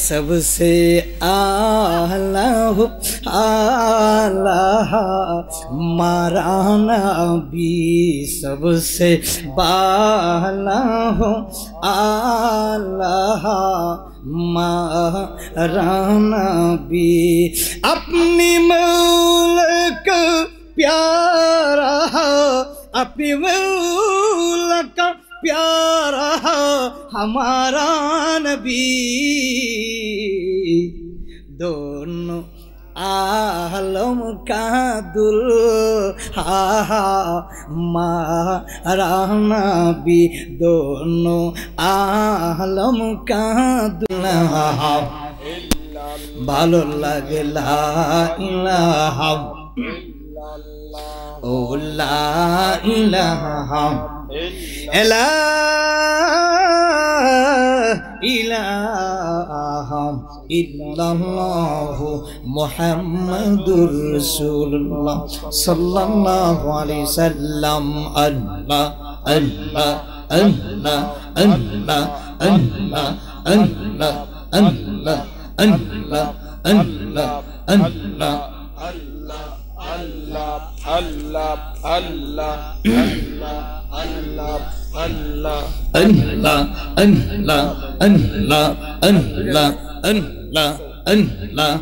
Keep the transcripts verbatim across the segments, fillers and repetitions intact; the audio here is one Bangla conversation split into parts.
सबसे आला हो आला हमारा नबी सबसे बाला हो आला हमारा नबी अपनी मौलक प्यारा अपनी मौलक प्यारा हमारा नबी दोनों आलम का दुल्हा हमारा नबी दोनों आलम का दुल्हा भालो लगे ला इलाहा ओ ला इलाहा ला इलाहा इल्लल्लाहु मुहम्मदुर रसूलुल्लाह सल्लल्लाहु अलैहि वसल्लम अल्लाह अल्लाह अल्लाह अल्लाह अल्लाह अल्लाह अल्लाह अल्लाह अल्लाह अल्लाह Allah, Allah, Allah, Allah, Allah, Allah, Allah, Allah, Allah, Allah, Allah.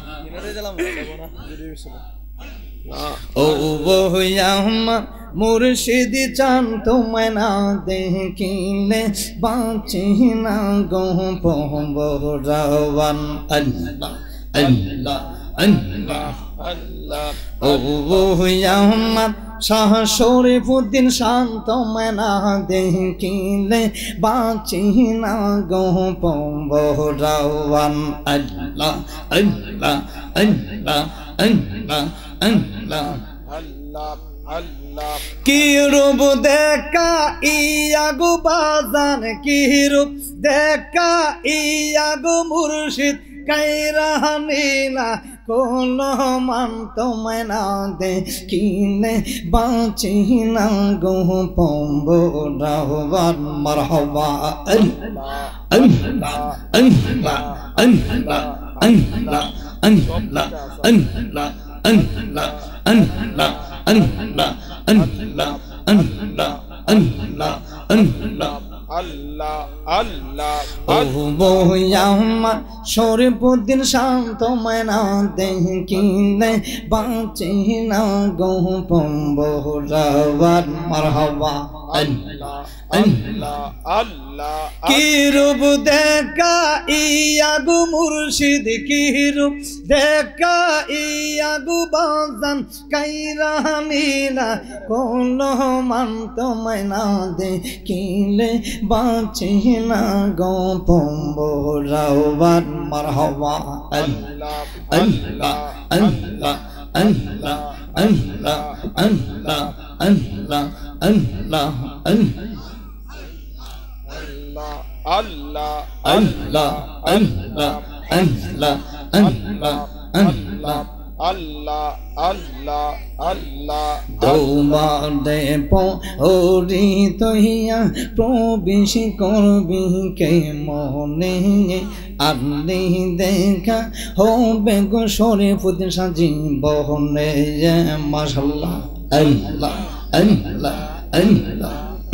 ओ वो यम मुर्शिद चान तो मैं ना देखिले बाँची ना गो पोहरावन अल्लाह अल्लाह अल्लाह Allah, ओ वो यम शाह शरीफुद्दीन शांत मैं ना देखिले बाँची ना गो पोहरावन अल्लाह अल्लाह अल्लाह अल्लाह अल्लाह Allah, Allah. की रूप देखा इयागो बाजान की रूप देखा इयागो मुर्शिद कैरा नीला कोनो मन तो मैं ना देखिले बाँची ना गो पोहरावन मरहबा अल्लाह अल्लाह अल्लाह अल्लाह अल्लाह अल्लाह अल्लाह अल्लाह अल्लाह अल्लाह अल्लाह अल्लाह अल्लाह अल्लाह Allah, Allah, वो यम शरीफुद्दीन शांत मैं ना देखिले बाँची ना गो पोहरावन मरहबा अल्लाह अल्लाह Allah, की रूप देखा इयागो मुर्शिद की रूप देखा इयागो बाज़न कैरा नीला कोनो मन तो मैं ना देखिले बाँची ना गो पोहरावन मरहबा अल्लाह अल्लाह अल्लाह अल्लाह अल्लाह अल्लाह अल्लाह अल्लाह Allah, अल्लाह अल्लाह अल्लाह अल्लाह अल्लाह Allah, Allah, Allah. তোমারে পরি তহিয়া প্রবেশ করবি কে মনে আপনি দেখা হবে গো শরীফুদ্দীন সাজি বহনে মাশাআল্লাহ আল্লাহ আল্লাহ আল্লাহ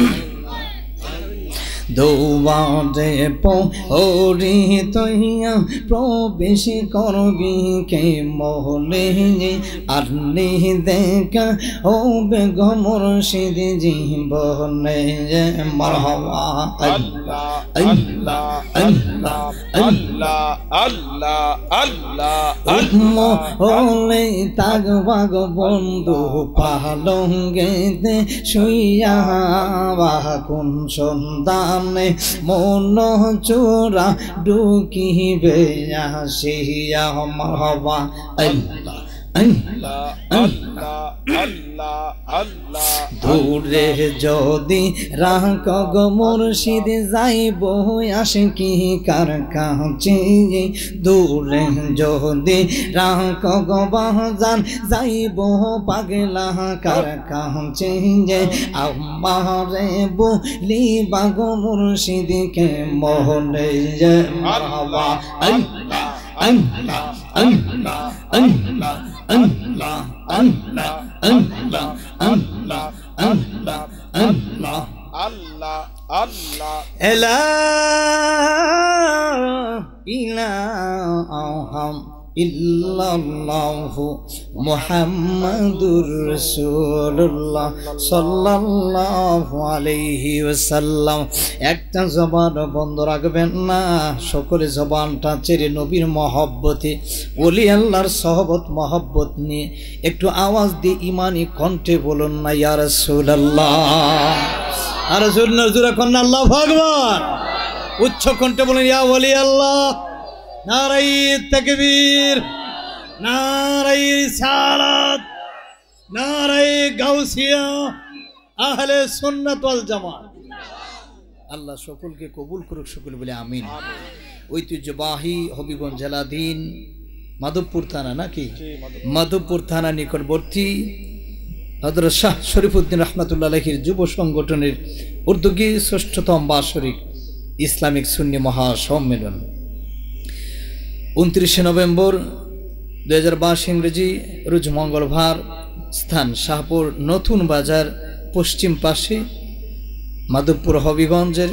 দৌবারে পরি তহিয়া প্রবেশ করবি কে মহলে আপনি দেখা হবে গো মুর্শিদ জীবনে মারহাবা আল্লাহ আল্লাহ আল্লাহ Allah, Allah, Allah, হলে তাগবা গো বন্ধু পালঙ্গেতে শুইয়া বাহ কোন সন্তানে মন চোরা ঢুকিবে আসিয়া মারহাবা আল্লাহ আল্লাহ Allah, Allah, Allah. দূরে যদি রাখ গো মুর্শিদ যাইব আশিকি কার কাছে দূরে যদি রাখ গো বাজান যাইব পাগলা কার কাছে আমারে বলি বাগো মুর্শিদ কে মোহনে মারহাবা আল্লাহ আল্লাহ আল্লাহ আল্লাহ আল্লাহ আল্লাহ আল্লাহ আল্লাহ আল্লাহ আল্লাহ আল্লাহ আল্লাহ লা ইলাহা ইল্লাল্লাহু মুহাম্মাদুর রাসূলুল্লাহ সাল্লাল্লাহু আলাইহি ওয়াসাল্লাম। একটা জবান বন্ধ রাখবেন না, সকলে জবানটা ছেড়ে নবীর মহব্বতে ওলি আল্লাহর সহবত মহব্বত নিয়ে একটু আওয়াজ দিয়ে ইমানি কণ্ঠে বলুন না ইয়া রাসূলুল্লাহ। আর জোরে জোরে কন্না আল্লাহু আকবার, উচ্চ কণ্ঠে বলেন ইয়া ওলি আল্লাহ। নারাই তাকবীর, নারাই রিসালাত, নারাই গাউসিয়া, আহলে সুন্নাত ওয়াল জামাত। আল্লাহ সকলকে কবুল করুক, সকল বলে আমিন। ঐতিহ্যবাহী হবিগঞ্জ জেলাধীন মাধবপুর থানা নাকি মাধবপুর থানা নিকটবর্তী হযরত শাহ শরীফুদ্দীন রহমাতুল্লাহ আলাইহির যুব সংগঠনের উদ্যোগী ষষ্ঠতম বার্ষিক ইসলামিক সুন্নি মহাসম্মেলন উনত্রিশে নভেম্বর দুই হাজার বাইশ ইংরেজি রোজ মঙ্গলবার, স্থান শাহপুর নতুন বাজার পশ্চিম পাশে মাধবপুর হবিগঞ্জের।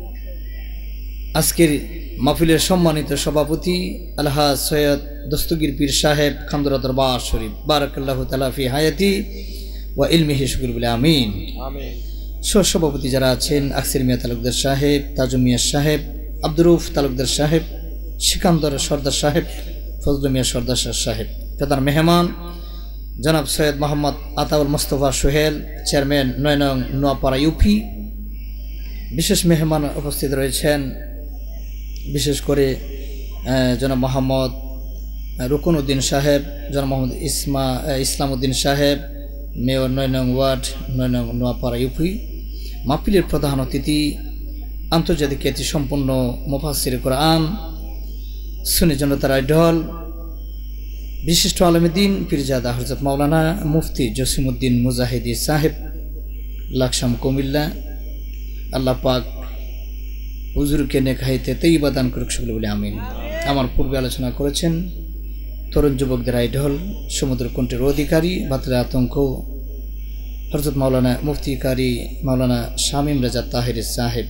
আজকের মাহফিলের সম্মানিত সভাপতি আলহাজ সৈয়দ দস্তগীর পীর সাহেব খান্দরা দরবার শরীফ বারাকাল্লাহু তাআলা ফি হায়াতি ওয়া ইলমিহি শুকরুল আমিন। আমিন। সহসভাপতি যারা আছেন আকসির মিয়া তালুকদার সাহেব, তাজু মিয়া সাহেব, আব্দুর রউফ তালুকদার সাহেব, সিকান্দর সর্দার সাহেব, ফজলু মিয়া সর্দার সাহেব। প্রধান মেহমান জনাব সৈয়দ মোহাম্মদ আতাউল মোস্তফা সোহেল, চেয়ারম্যান নয় নং নোয়াপাড়া ইউপি। বিশেষ মেহমান উপস্থিত রয়েছেন বিশেষ করে জনাব মোহাম্মদ রুকন উদ্দিন সাহেব, জনাব মোহাম্মদ ইসমা ইসলাম উদ্দিন সাহেব, মেয়র নয় নং ওয়ার্ড নয় নং নোয়াপাড়া ইউপি। মাহফিলের প্রধান অতিথি আন্তর্জাতিক খ্যাতি সম্পন্ন মুফাসসির কোরআন, সুন্নি জনতার আইডল, বিশিষ্ট আলেমদ্বীন পীরজাদা হযরত মাওলানা মুফতি জসিমউদ্দিন মুজাহিদি সাহেব, লাকসাম কুমিল্লা। আল্লাহ পাক হুজুরকে নেকাহিতে তৈয়বা দান করুক, সকলে বলে আমিন। আমার পূর্বে আলোচনা করেছেন তরুণ যুবকদের আইডল, সমুদ্র কণ্ঠের অধিকারী, বাতলে আতঙ্ক হযরত মাওলানা মুফতি কারি মাওলানা শামীম রাজা তাহির সাহেব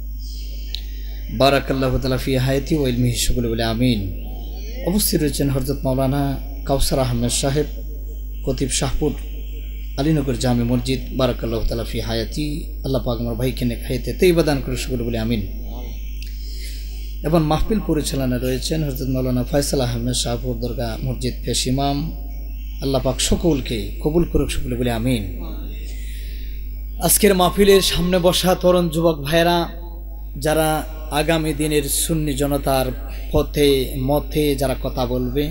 বারাকাল্লাহু তাআলা ফি হায়াতি ওয়া ইলমিহি শুকর বলে আমিন। উপস্থিত রয়েছেন হযরত মাওলানা কাউসার আহমেদ সাহেব, খতিব শাহপুর আলীনগর জামে মসজিদ বারাকাল্লাহু তাআলা ফি হায়াতি। আল্লাহ পাক আমার ভাইকে নেকাহিতে তৈয়বা দান করে শুকর বলে আমিন। এবং মাহফিল পরিচালনায় রয়েছেন হযরত মাওলানা ফয়সাল আহমেদ শাহপুর দরগা মসজিদ পেশ ইমাম। আল্লাহ পাক সকলকে কবুল করুক, সকলে বলে আমিন। আজকের মাহফিলের সামনে বসা তরুণ যুবক ভাইরা, যারা আগামী দিনের সুন্নি জনতার পথে মতে যারা কথা বলবে,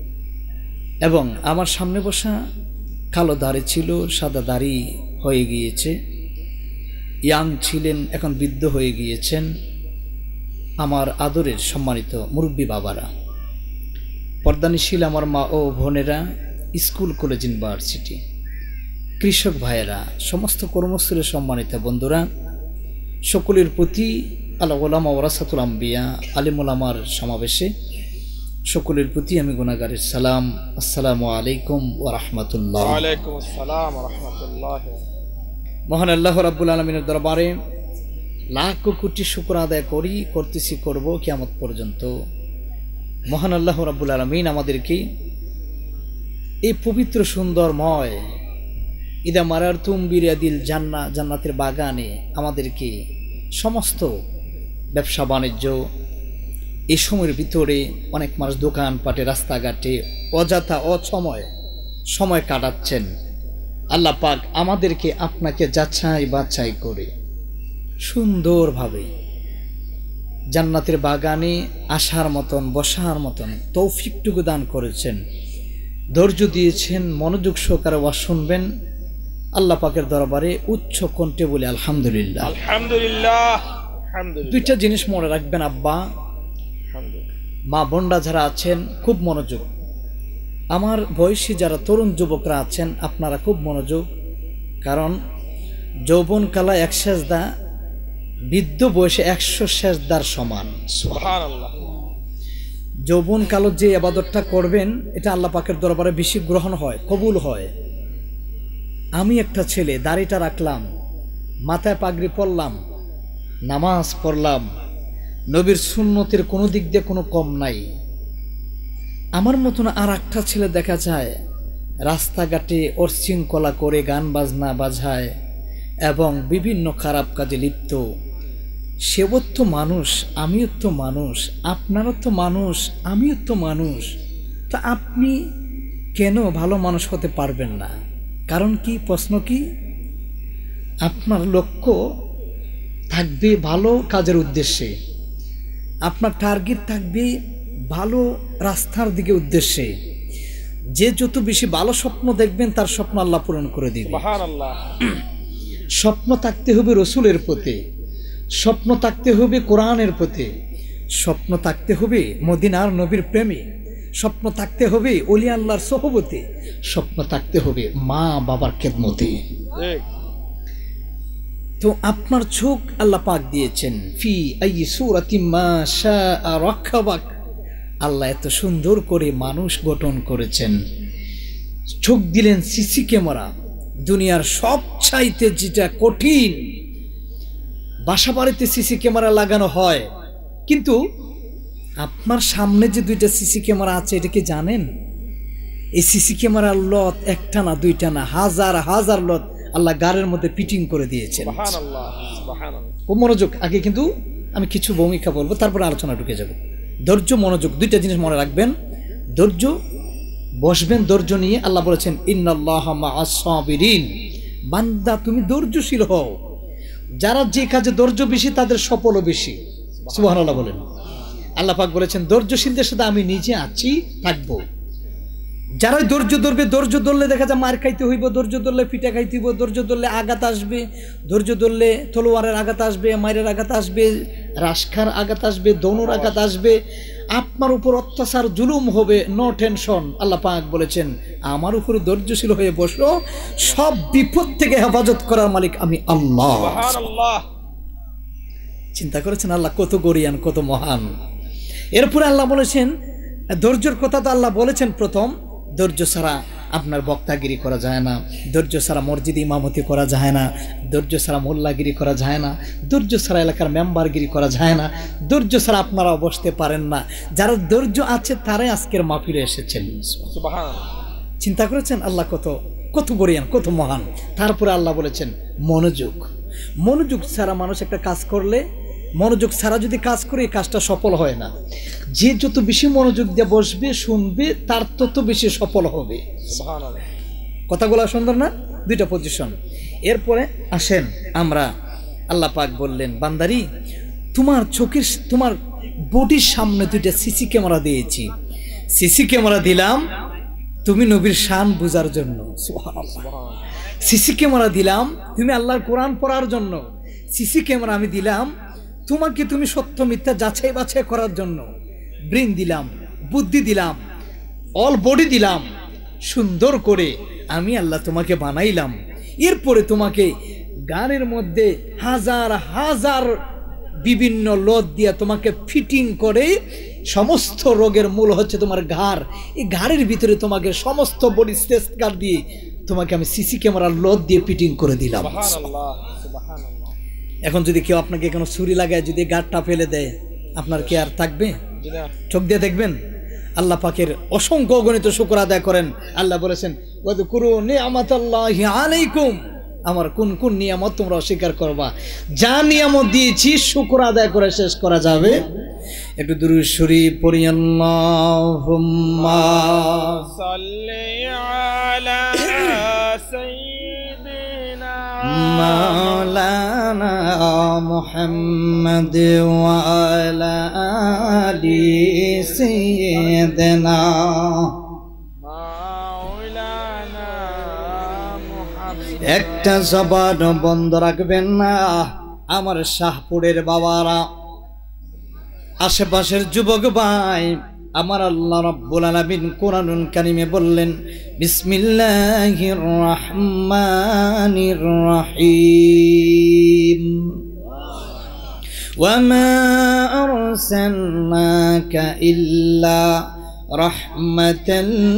এবং আমার সামনে বসা কালো দাড়ি ছিল, সাদা দাড়ি হয়ে গিয়েছে, ইয়াং ছিলেন এখন বৃদ্ধ হয়ে গিয়েছেন, আমার আদরের সম্মানিত মুরব্বী বাবারা, পর্দানিশীল আমার মা ও বোনেরা, স্কুল কলেজ ইউনিভার্সিটি, কৃষক ভাইয়েরা, সমস্ত কর্মস্থলের সম্মানিত বন্ধুরা, সকলের প্রতি আল্লাহ উলামা ওয়ারাসাতুল আম্বিয়া আলিমুল আমার সমাবেশে সকলের প্রতি আমি গুনাহগারের সালাম। আসসালামু আলাইকুম ওয়া রাহমাতুল্লাহ। ওয়া আলাইকুম আসসালাম ওয়া রাহমাতুল্লাহ। মহান আল্লাহ রাব্বুল আলামিনের দরবারে লাখ কোটি শুকর আদায় করি, করতেছি, করব কিয়ামত পর্যন্ত। মহান আল্লাহ রাব্বুল আলামিন আমাদেরকে এই পবিত্র সুন্দরময় ইদা মারারতুম বিরিয়াদিল জান্নাহ জান্নাতের বাগানে আমাদেরকে সমস্ত ব্যবসা বাণিজ্য এই সময়ের ভিতরে অনেক মানুষ দোকানপাটে রাস্তাঘাটে অযথা অসময় সময় কাটাচ্ছেন। আল্লাহ পাক আমাদেরকে আপনাকে যাচাই বাছাই করে সুন্দরভাবে জান্নাতের বাগানে আসার মতন বসার মতন তৌফিকটুকু দান করেছেন, ধৈর্য দিয়েছেন, মনোযোগ সহকারে ওয়াজ শুনবেন। আল্লাহ পাকের দরবারে উচ্চ কণ্ঠে বলে আলহামদুলিল্লাহ। আলহামদুলিল্লাহ। আলহামদুলিল্লাহ। দুইটা জিনিস মনে রাখবেন আব্বা, মা বোনরা যারা আছেন খুব মনোযোগ, আমার বয়সী যারা তরুণ যুবকরা আছেন আপনারা খুব মনোযোগ, কারণ যৌবন কালা এক সেজদা, বৃদ্ধ বয়সে একশো সেজদার সমান। সুবহানাল্লাহ। যৌবন কালত যে ইবাদতটা করবেন এটা আল্লাহ পাকের দরবারে বেশি গ্রহণ হয়, কবুল হয়। আমি একটা ছেলে, দাড়িটা রাখলাম, মাথায় পাগড়ি পরলাম, নামাজ পড়লাম, নবীর সুন্নতের কোনো দিক দিয়ে কোনো কম নাই। আমার মতন আর একটা ছেলে দেখা যায় রাস্তাঘাটে অশৃঙ্খলা করে গান বাজনা বাজায় এবং বিভিন্ন খারাপ কাজে লিপ্ত। সেও তো মানুষ, আমিও তো মানুষ, আপনারও তো মানুষ, আমিও তো মানুষ। তা আপনি কেন ভালো মানুষ হতে পারবেন না? কারণ কি? প্রশ্ন কি? আপনার লক্ষ্য থাকবে ভালো কাজের উদ্দেশ্যে, আপনার টার্গেট থাকবে ভালো রাস্তার দিকে উদ্দেশ্যে। যে যত বেশি ভালো স্বপ্ন দেখবেন তার স্বপ্ন আল্লাহ পূরণ করে দিবে। সুবহানাল্লাহ। স্বপ্ন থাকতে হবে রসুলের প্রতি, স্বপ্ন থাকতে হবে কোরআনের প্রতি, স্বপ্ন থাকতে হবে মদিনার নবীর প্রেমে, স্বপ্ন থাকতে হবে ওলি আল্লাহর সোহবতে, স্বপ্ন থাকতে হবে মা বাবার খেদমতে। ঠিক। তো আপনার চোখ আল্লাহ পাক দিয়েছেন, ফি আই সূরাতিম মা শাআ রাক্কাবাক। আল্লাহ এত সুন্দর করে মানুষ গঠন করেছেন। চোখ দিলেন সিসি ক্যামেরা, দুনিয়ার সব চাইতে যেটা কঠিন। বাসা বাড়িতে সিসি ক্যামেরা লাগানো হয়, কিন্তু আপনার সামনে যে দুইটা সিসি ক্যামেরা আছে এটা কি জানেন? এই সিসি ক্যামেরার লত একটা না দুইটা না, হাজার হাজার লত আল্লাহ গারের মধ্যে ফিটিং করে দিয়েছেন। সুবহানাল্লাহ, সুবহানাল্লাহ। ও মনোযোগ, আগে কিন্তু আমি কিছু ভূমিকা বলবো, তারপরে আলোচনা ঢুকে যাব। ধৈর্য, মনোযোগ, দুইটা জিনিস মনে রাখবেন। ধৈর্য, বসবেন ধৈর্য নিয়ে। আল্লাহ বলেছেন ইন্নাল্লাহা মা'আস সাবিরিন। বান্দা তুমি ধৈর্যশীল হও। যারা যে কাজে ধৈর্য বেশি তাদের সফলও বেশি। সুবহানাল্লাহ বলেন। আল্লাহ পাক বলেছেন ধৈর্যশীলদের সাথে আমি নিজে আছি, থাকবো। যারাই ধৈর্য ধরবে, ধৈর্য ধরলে দেখা যায় মার খাইতে হইব, ধৈর্য ধরলে পিঠা খাইতে হইব, ধৈর্য ধরলে আঘাত আসবে, ধৈর্য ধরলে তলোয়ারের আঘাত আসবে, মায়ের আঘাত আসবে, রাশখার আঘাত আসবে, দনুর আঘাত আসবে, আপনার উপর অত্যাচার জুলুম হবে। No tension. আল্লাহ পাক বলেছেন আমার উপরে ধৈর্যশীল হয়ে বসো, সব বিপদ থেকে হেফাজত করার মালিক আমি আল্লাহ। সুবহানাল্লাহ। চিন্তা করেছেন আল্লাহ কত গরিয়ান, কত মহান। এরপরে আল্লাহ বলেছেন ধৈর্যের কথা তো আল্লাহ বলেছেন প্রথম, ধৈর্য ছাড়া আপনার বক্তাগিরি করা যায় না, ধৈর্য ছাড়া মসজিদে ইমামতি করা যায় না, ধৈর্য ছাড়া মোল্লাগিরি করা যায় না, ধৈর্য ছাড়া এলাকার মেম্বারগিরি করা যায় না, ধৈর্য ছাড়া আপনারা বসতে পারেন না। যারা ধৈর্য আছে তারাই আজকের মাহফিলে এসেছেন। সুবহানাল্লাহ। চিন্তা করেছেন আল্লাহ কত কত বড়িয়ান, কত মহান। তারপরে আল্লাহ বলেছেন মনোযোগ। মনোযোগ ছাড়া মানুষ একটা কাজ করলে, মনোযোগ ছাড়া যদি কাজ করে এই কাজটা সফল হয় না। যে যত বেশি মনোযোগ দিয়ে বসবে, শুনবে, তার তত বেশি সফল হবে। সুবহানাল্লাহ। কথাগুলো সুন্দর না? দুইটা পজিশন। এরপরে আসেন আমরা, আল্লাহ পাক বললেন বান্দারি তোমার চোখের, তোমার বডির সামনে দুইটা সিসি ক্যামেরা দিয়েছি। সিসি ক্যামেরা দিলাম তুমি নবীর শান বুঝার জন্য। সুবহানাল্লাহ। সিসি ক্যামেরা দিলাম তুমি আল্লাহর কোরআন পড়ার জন্য। সিসি ক্যামেরা আমি দিলাম তোমাকে তুমি সত্য মিথ্যা যাচাই বাছাই করার জন্য। ব্রেন দিলাম, বুদ্ধি দিলাম, অল বডি দিলাম, সুন্দর করে আমি আল্লাহ তোমাকে বানাইলাম। এরপরে তোমাকে গানের মধ্যে হাজার হাজার বিভিন্ন লত দিয়া তোমাকে ফিটিং করে, সমস্ত রোগের মূল হচ্ছে তোমার ঘাড়। এই ঘাড়ের ভিতরে তোমাকে সমস্ত বডি স্টেস্ট কার্ড দিয়ে তোমাকে আমি সিসি ক্যামেরার লত দিয়ে ফিটিং করে দিলাম। সুবহানাল্লাহ, সুবহানাল্লাহ। এখন যদি কেউ আপনাকে কোনো ছুরি লাগায় যদি গাড়টা ফেলে দেয়, আপনার কি আর থাকবে? জি না। চোখ দিয়ে দেখবেন? আল্লাহ পাকের অসংখ্য অগণিত শুকর আদায় করেন। আল্লাহ বলেছেন ওয়াযকুরু নি'মাতাল্লাহি আলাইকুম। আমার কোন কোন নিয়ামত তোমরা অস্বীকার করবা? যা নিয়ামত দিয়েছি শুকর আদায় করে শেষ করা যাবে। একটু দুরূদ শরীফ পড়ি। আল্লাহুম্মা সাল্লি আলা সাইয়্যিদিনা মাওলানা মুহাম্মদ ওয়া আলা আলি সাইয়্যিদিনা মাওলানা মুহাম্মদ। একটা জবান বন্ধ রাখবেন না। আমার শাহপুরের বাবারা, আশেপাশের যুবক ভাই, আমার আল্লাহ রাব্বুল আলামিন কোরআনুল কারীমে বললেন বিসমিল্লাহির রাহমানির রাহিম وما أرسلناك إلا رحمة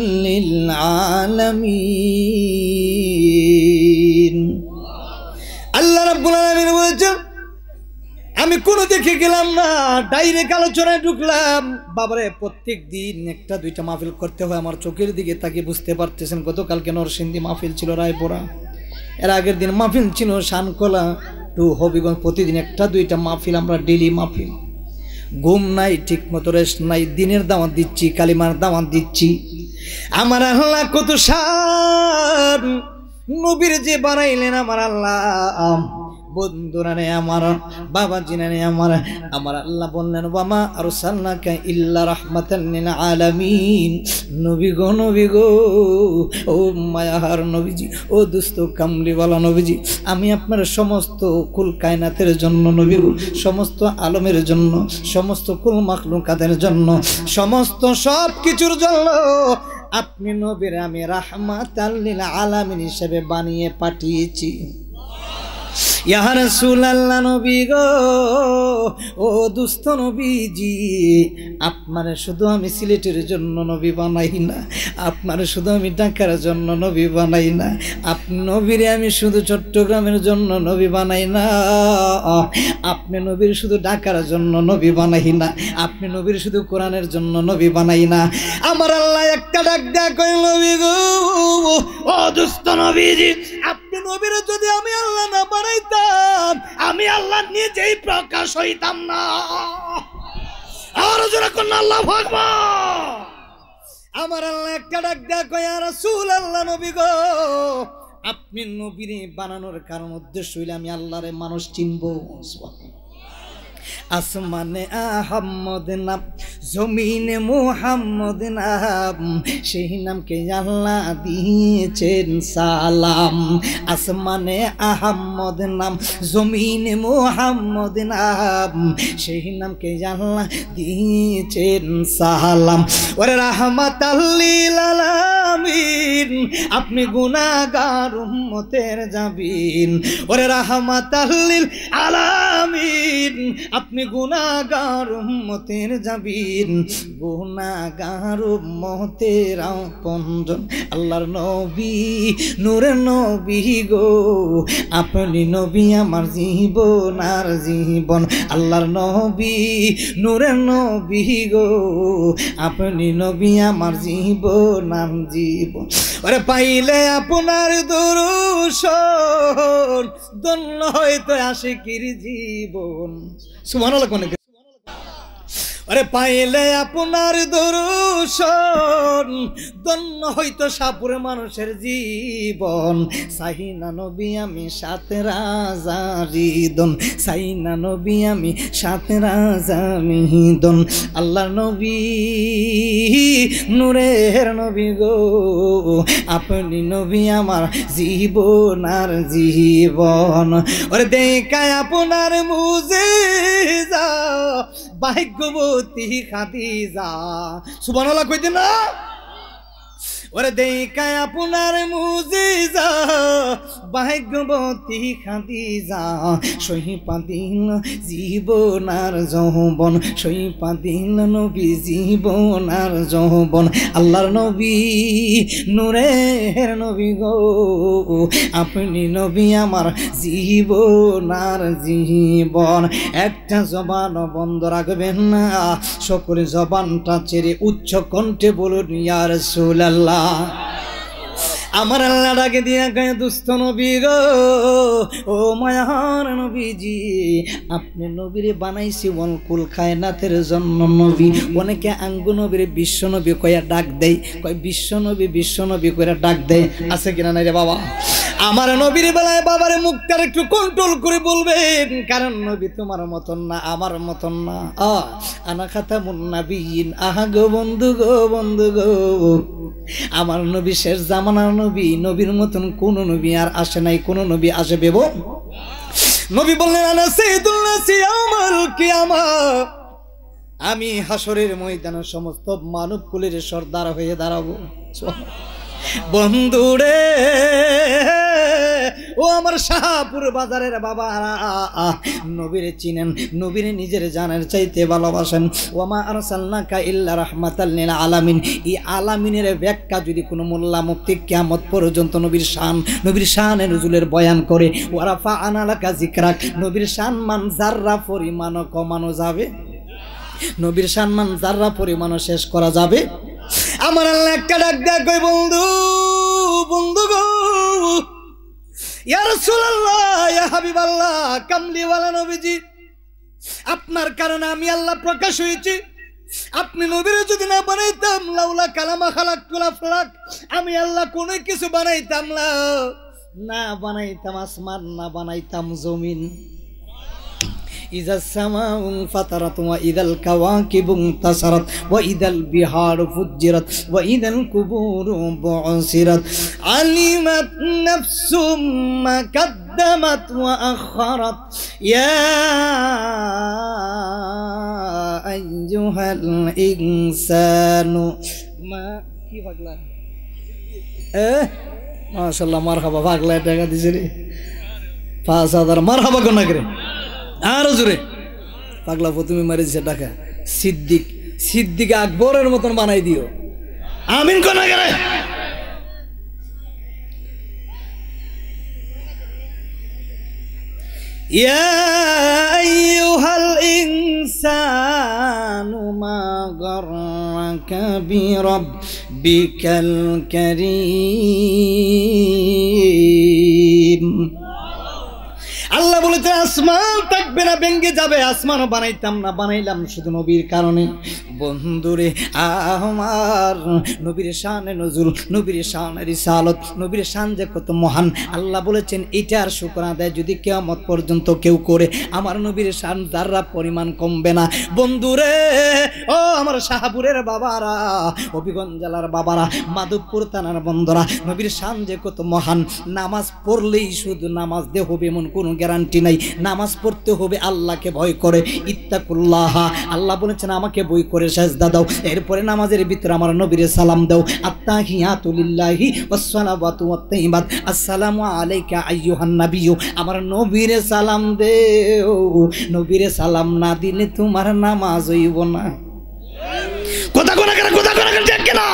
للعالمين আল্লাহ রাব্বুল আলামিন বলেছেন আমি কোনো দেখে গেলাম না, ডাইরেক্ট আলোচনায় ঢুকলাম। বাবারে প্রত্যেক দিন একটা দুইটা মাহফিল করতে হয়, আমার চোখের দিকে তাকে বুঝতে পারতেছেন। গতকালকে নরসিংদী মাহফিল ছিল রায়পুরা, এর আগের দিন মাহফিল ছিল শানকলা টু হবিগঞ্জ। প্রতিদিন একটা দুইটা মাহফিল, আমরা ডেলি মাহফিল। ঘুম নাই, ঠিক মতো রেস্ট নাই, দিনের দাওয়াত দিচ্ছি, কালিমার দাওয়াত দিচ্ছি। আমার আল্লাহ কত শান, নবীর যে বানাইলেন আমার আল্লাহ। বন্ধুরা রে আমার, বাবা জিনা রে আমার, আমার আল্লাহ বললেন ওয়ামা আরসালনাকা ইল্লা রাহমাতাল লিল আলামিন। নবী গো নবী গো, ও মায়াহার নবীজি, ও দুস্থ কামলিওয়ালা নবীজি, আমি আপনার সমস্ত কুল কায়নাতের জন্য নবী গো, সমস্ত আলমের জন্য, সমস্ত কুল মাখলুকাতের জন্য, সমস্ত সব কিছুর জন্য আপনি নবীর আমি রাহমাতাল লিল আলামিন হিসেবে বানিয়ে পাঠিয়েছি। ইয়া রাসূলুল্লাহ নবী গো, ও দুস্থ নবীজি, আপনারে শুধু আমি সিলেটের জন্য নবী বানাই না, আপনারে শুধু আমি ঢাকার জন্য নবী বানাই না, আপনি নবীরে আমি শুধু চট্টগ্রামের জন্য নবী বানাই না, আপনি নবীর শুধু ঢাকার জন্য নবী বানাই না, আপনি নবীর শুধু কোরআনের জন্য নবী বানাই না। আমার আল্লাহ একটা ডাক দেয়া কই নবী গো, ও দুস্থ নবীজি, আপনি নবীর যদি আমি আল্লাহ না বানাইতাম, আমি আল্লাহ নিজেই প্রকাশ হইতাম না। আর যারা কোন আল্লাহু আকবার। আমার আল্লাহ একটা ডাক দেয়া কই ইয়া রাসূলুল্লাহ নবী গো, আপনি নবীরে বানানোর কারণ উদ্দেশ্য হইলে আমি আল্লাহরে মানুষ চিনবো। আসমানে আহম্মদ নাম, জমিনে মুহাম্মদ নাম, সেই নামকে আল্লাহ দিয়েছেন সালাম। আসমানে আহম্মদ নাম, জমিনে মুহাম্মদ নাম, সেই নামকে আল্লাহ দিয়েছেন সালাম। ওরে রাহমাতাল লিল আলামিন, আপনি গুনাহগার উম্মতের জাবিন। ওরে রাহমাতাল লিল আলামিন, আপনি গুনাহগার উম্মতের জাবিন, গুনাহগার উম্মতের আপনজন। আল্লাহর নবী, নূরের নবী গো, আপনি নবী আমার জীবন আর জীবন। আল্লাহর নবী, নূরের নবী গো, আপনি নবী আমার জীবন আর জীবন। ওরে পাইলে আপনার দরুশন, ধন্য হয়তো আশিকির জীবন। সুবহানাল্লাহ কোন। আরে পাইলে আপনার দরুশন, ধন্য হইতো সাপুরে মানুষের জীবন। সাইনা নবী আমি সাথে রাজারিদন, সাইনা নবী আমি সাথে রাজামিদন। আল্লাহর নবী, নূরের নবী গো, আপনি নবী আমার জীবন আর জীবন। ওরে দেখায় আপনার মুজিজা, ভাগ্যবতী খাদিজা। সুবহানাল্লাহ কইতে না। ওরে দেখায় আপনার মুজিজা, ভাগ্যবতী খাদিজা। সহিপাদিন জীবন আর যৌবন, সহিপাদিন নবী জীবন আর যৌবন। আল্লাহর নবী, নূরের নবী গো, আপনি নবী আমার জীবন আর জীবন। একটা জবান বন্ধ রাখবেন না, সকল জবানটা ছেড়ে উচ্চ কণ্ঠে বলুন ইয়া রাসূলুল্লাহ। আমার আল্লাহ ডাকে দিয়া গায়ে দুস্থ নবী গো, ও মায়ার নবীজি, আপনি নবীরে বানাইছি কুল কায়নাতের জন্য নবী। অনেকে আঙ্গু নবীরে বিশ্ব নবী কয়া ডাক দেয়, কয় বিশ্ব নবী বিশ্ব নবী কয়া ডাক দেয়, আছে কিনা নাই রে বাবা? আমার নবীর বেলায় বাবারে মুখটার একটু কন্ট্রোল করে বলবেন, কারণ নবী তোমার মতন না, আমার মতন না। আ আনা খাতামুন নাবিয়িন, আহা গো বন্ধু গো বন্ধু গো, আমার নবী শেষ জামানার নবী, নবীর মতন কোন নবী আর আসে নাই, কোন নবী আসবে বো। নবী বললেন আনা সাইয়্যিদুন নাসি ইয়াউমাল কিয়ামাহ, আমি হাসরের ময়দানে সমস্ত মানব কুলের সর্দার হয়ে দাঁড়াবো। বন্ধুরে, ও ও আমার শাহপুর বাজারের বাবা, নবীরে চিনেন, নবীরে নিজের জানের চাইতে ভালোবাসেন। ওমা আরসালনাকা ইল্লা রাহমাতাল লিল আলামিন, এই আলামিনের ব্যাখ্যা যদি কোনো মোল্লা মুফতি কিয়ামত পর্যন্ত নবীর শান, নবীর শানে নজুলের বয়ান করে, ওয়ারাফা আনালাকা যিকরাক, নবীর শান মান যাররা পরিমাণও কমানো যাবে, নবীর সম্মান যারা পরিমাণ শেষ করা যাবে। আমার আল্লাহ একটা ডাক দেয়, কই বন্ধু, বন্ধু গো, ইয়া রাসূলুল্লাহ, ইয়া হাবিবাল্লাহ, কামলিওয়ালা নবীজি, আপনার কারণে আমি আল্লাহ প্রকাশ হয়েছি। আপনি নবীরে যদি না বানাইতাম, লাউলা কালামা খালাকতুল আফলাক, আমি আল্লাহ কোনো কিছু বানাইতাম না, না বানাইতাম আসমান, না বানাইতাম জমিন। إذا السماء انفطرت وإذا الكواكب انتصرت وإذا البحار فجرت وإذا القبور بعثرت علمت نفس ما قدمت وأخرت يا أيها الإنسان ما كيف أقول إيه ما شاء الله مرحبا فاقلا টাকা দিছে রে পাঁচ হাজার মারহাবা কোন করে আরো জোরে পাগলা প্রথমে মারি দিছে টাকা। সিদ্দিক সিদ্দিক আকবরের মতন বানাই দিও, আমিন কোন করে। ইয়া আইয়ুহাল ইনসানু মা গাররাকা বিরাব্বিকাল কারীম। আল্লাহ বলেছে আসমান থাকবে না, ভেঙে যাবে, আসমানও বানাইতাম না, বানাইলাম শুধু নবীর কারণে। বন্ধুরে আমার নবীর শানে নজুল, নবীর শানে রিসালত, নবীর শান যে কত মহান, আল্লাহ বলেছেন এটার শুকর আদায় যদি কিয়ামত পর্যন্ত কেউ করে, আমার নবীর শান যারা পরিমাণ কমবে না। বন্ধুরে ও আমার শাহপুরের বাবারা, হবিগঞ্জ জেলার বাবারা, মাধবপুর থানার বন্ধুরা, নবীর শান যে কত মহান। নামাজ পড়লেই শুধু নামাজ দে হবে এমন কোনো গ্যারান্টি নাই, নামাজ পড়তে হবে আল্লাহকে ভয় করে। ইত্তাকুল্লাহ, আল্লাহ বলেছেন আমাকে ভয় করে সাজদা দাও, এরপরে নামাজের ভিতরে আমার নবীরে সালাম দাও। আত্তাহিয়াতু লিল্লাহি ওয়াস সালাওয়াতু ওয়াত তাইয়্যিবাত, আসসালামু আলাইকা আইয়ুহান নাবিয়্যু, আমার নবীরে সালাম দেও। নবীরে সালাম না দিলে তোমার নামাজ হইব না। কথা কোনা করে কথা কোনা করে ঠিক না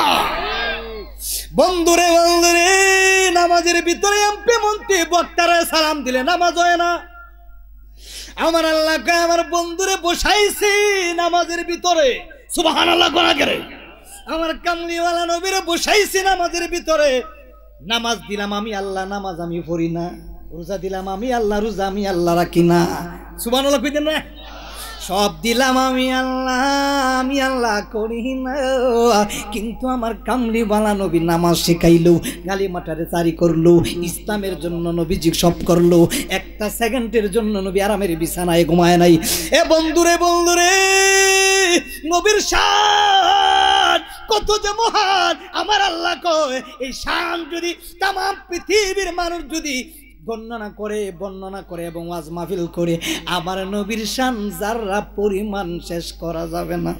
বন্ধুরে? বন্ধুরে নামাজের ভিতরে এমপি মন্ত্রী বক্তারা সালাম দিলে নামাজ হয় না। আমার আল্লাহকে আমার বন্ধুরে বসাইছি নামাজের ভিতরে, সুবহানাল্লাহ কোনা করে। আমার কামলিওয়ালা নবীরে বসাইছি নামাজের ভিতরে, নামাজ দিলাম আমি আল্লাহ, নামাজ আমি পড়ি না। রোজা দিলাম আমি আল্লাহ, রোজা আমি আল্লাহ রাখি না। সুবহানাল্লাহ কইতেন না? সব দিলাম আমি আল্লাহ, আমি আল্লাহ করি না। কিন্তু আমার কামলিওয়ালা নবী নামাজ শেখাইলো, কালিমাটারে জারি করলো, ইসলামের জন্য নবীজি সব করলো। একটা সেকেন্ডের জন্য নবী আরামের বিছানায় ঘুমায় নাই। এ বন্ধুরে বন্ধুরে নবীর শান কত যে মহান আমার আল্লাহ কয়, এই শান যদি তামাম পৃথিবীর মানুষ যদি বর্ণনা করে বর্ণনা করে এবং ওয়াজ মাহফিল করে, আমার নবীর শান যারা পরিমাণ শেষ করা যাবে না।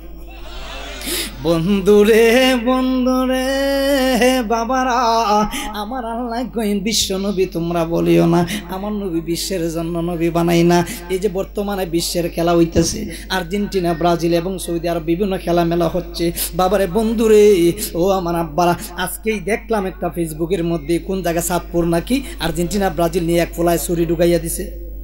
বন্ধুরে বন্ধুরে বাবারা, আমার আল্লাহ কইন বিশ্ব নবী তোমরা বলিও না, আমার নবী বিশ্বের জন্য নবী বানাই না। এই যে বর্তমানে বিশ্বের খেলা হইতেছে, আর্জেন্টিনা, ব্রাজিল এবং সৌদি আরব বিভিন্ন খেলা মেলা হচ্ছে। বাবারে বন্ধুরে ও আমার আব্বারা, আজকেই দেখলাম একটা ফেসবুকের মধ্যে কোন জায়গা সাতপুর নাকি আর্জেন্টিনা ব্রাজিল নিয়ে এক ফোলায় ছুরি ঢুকাইয়া দিছে।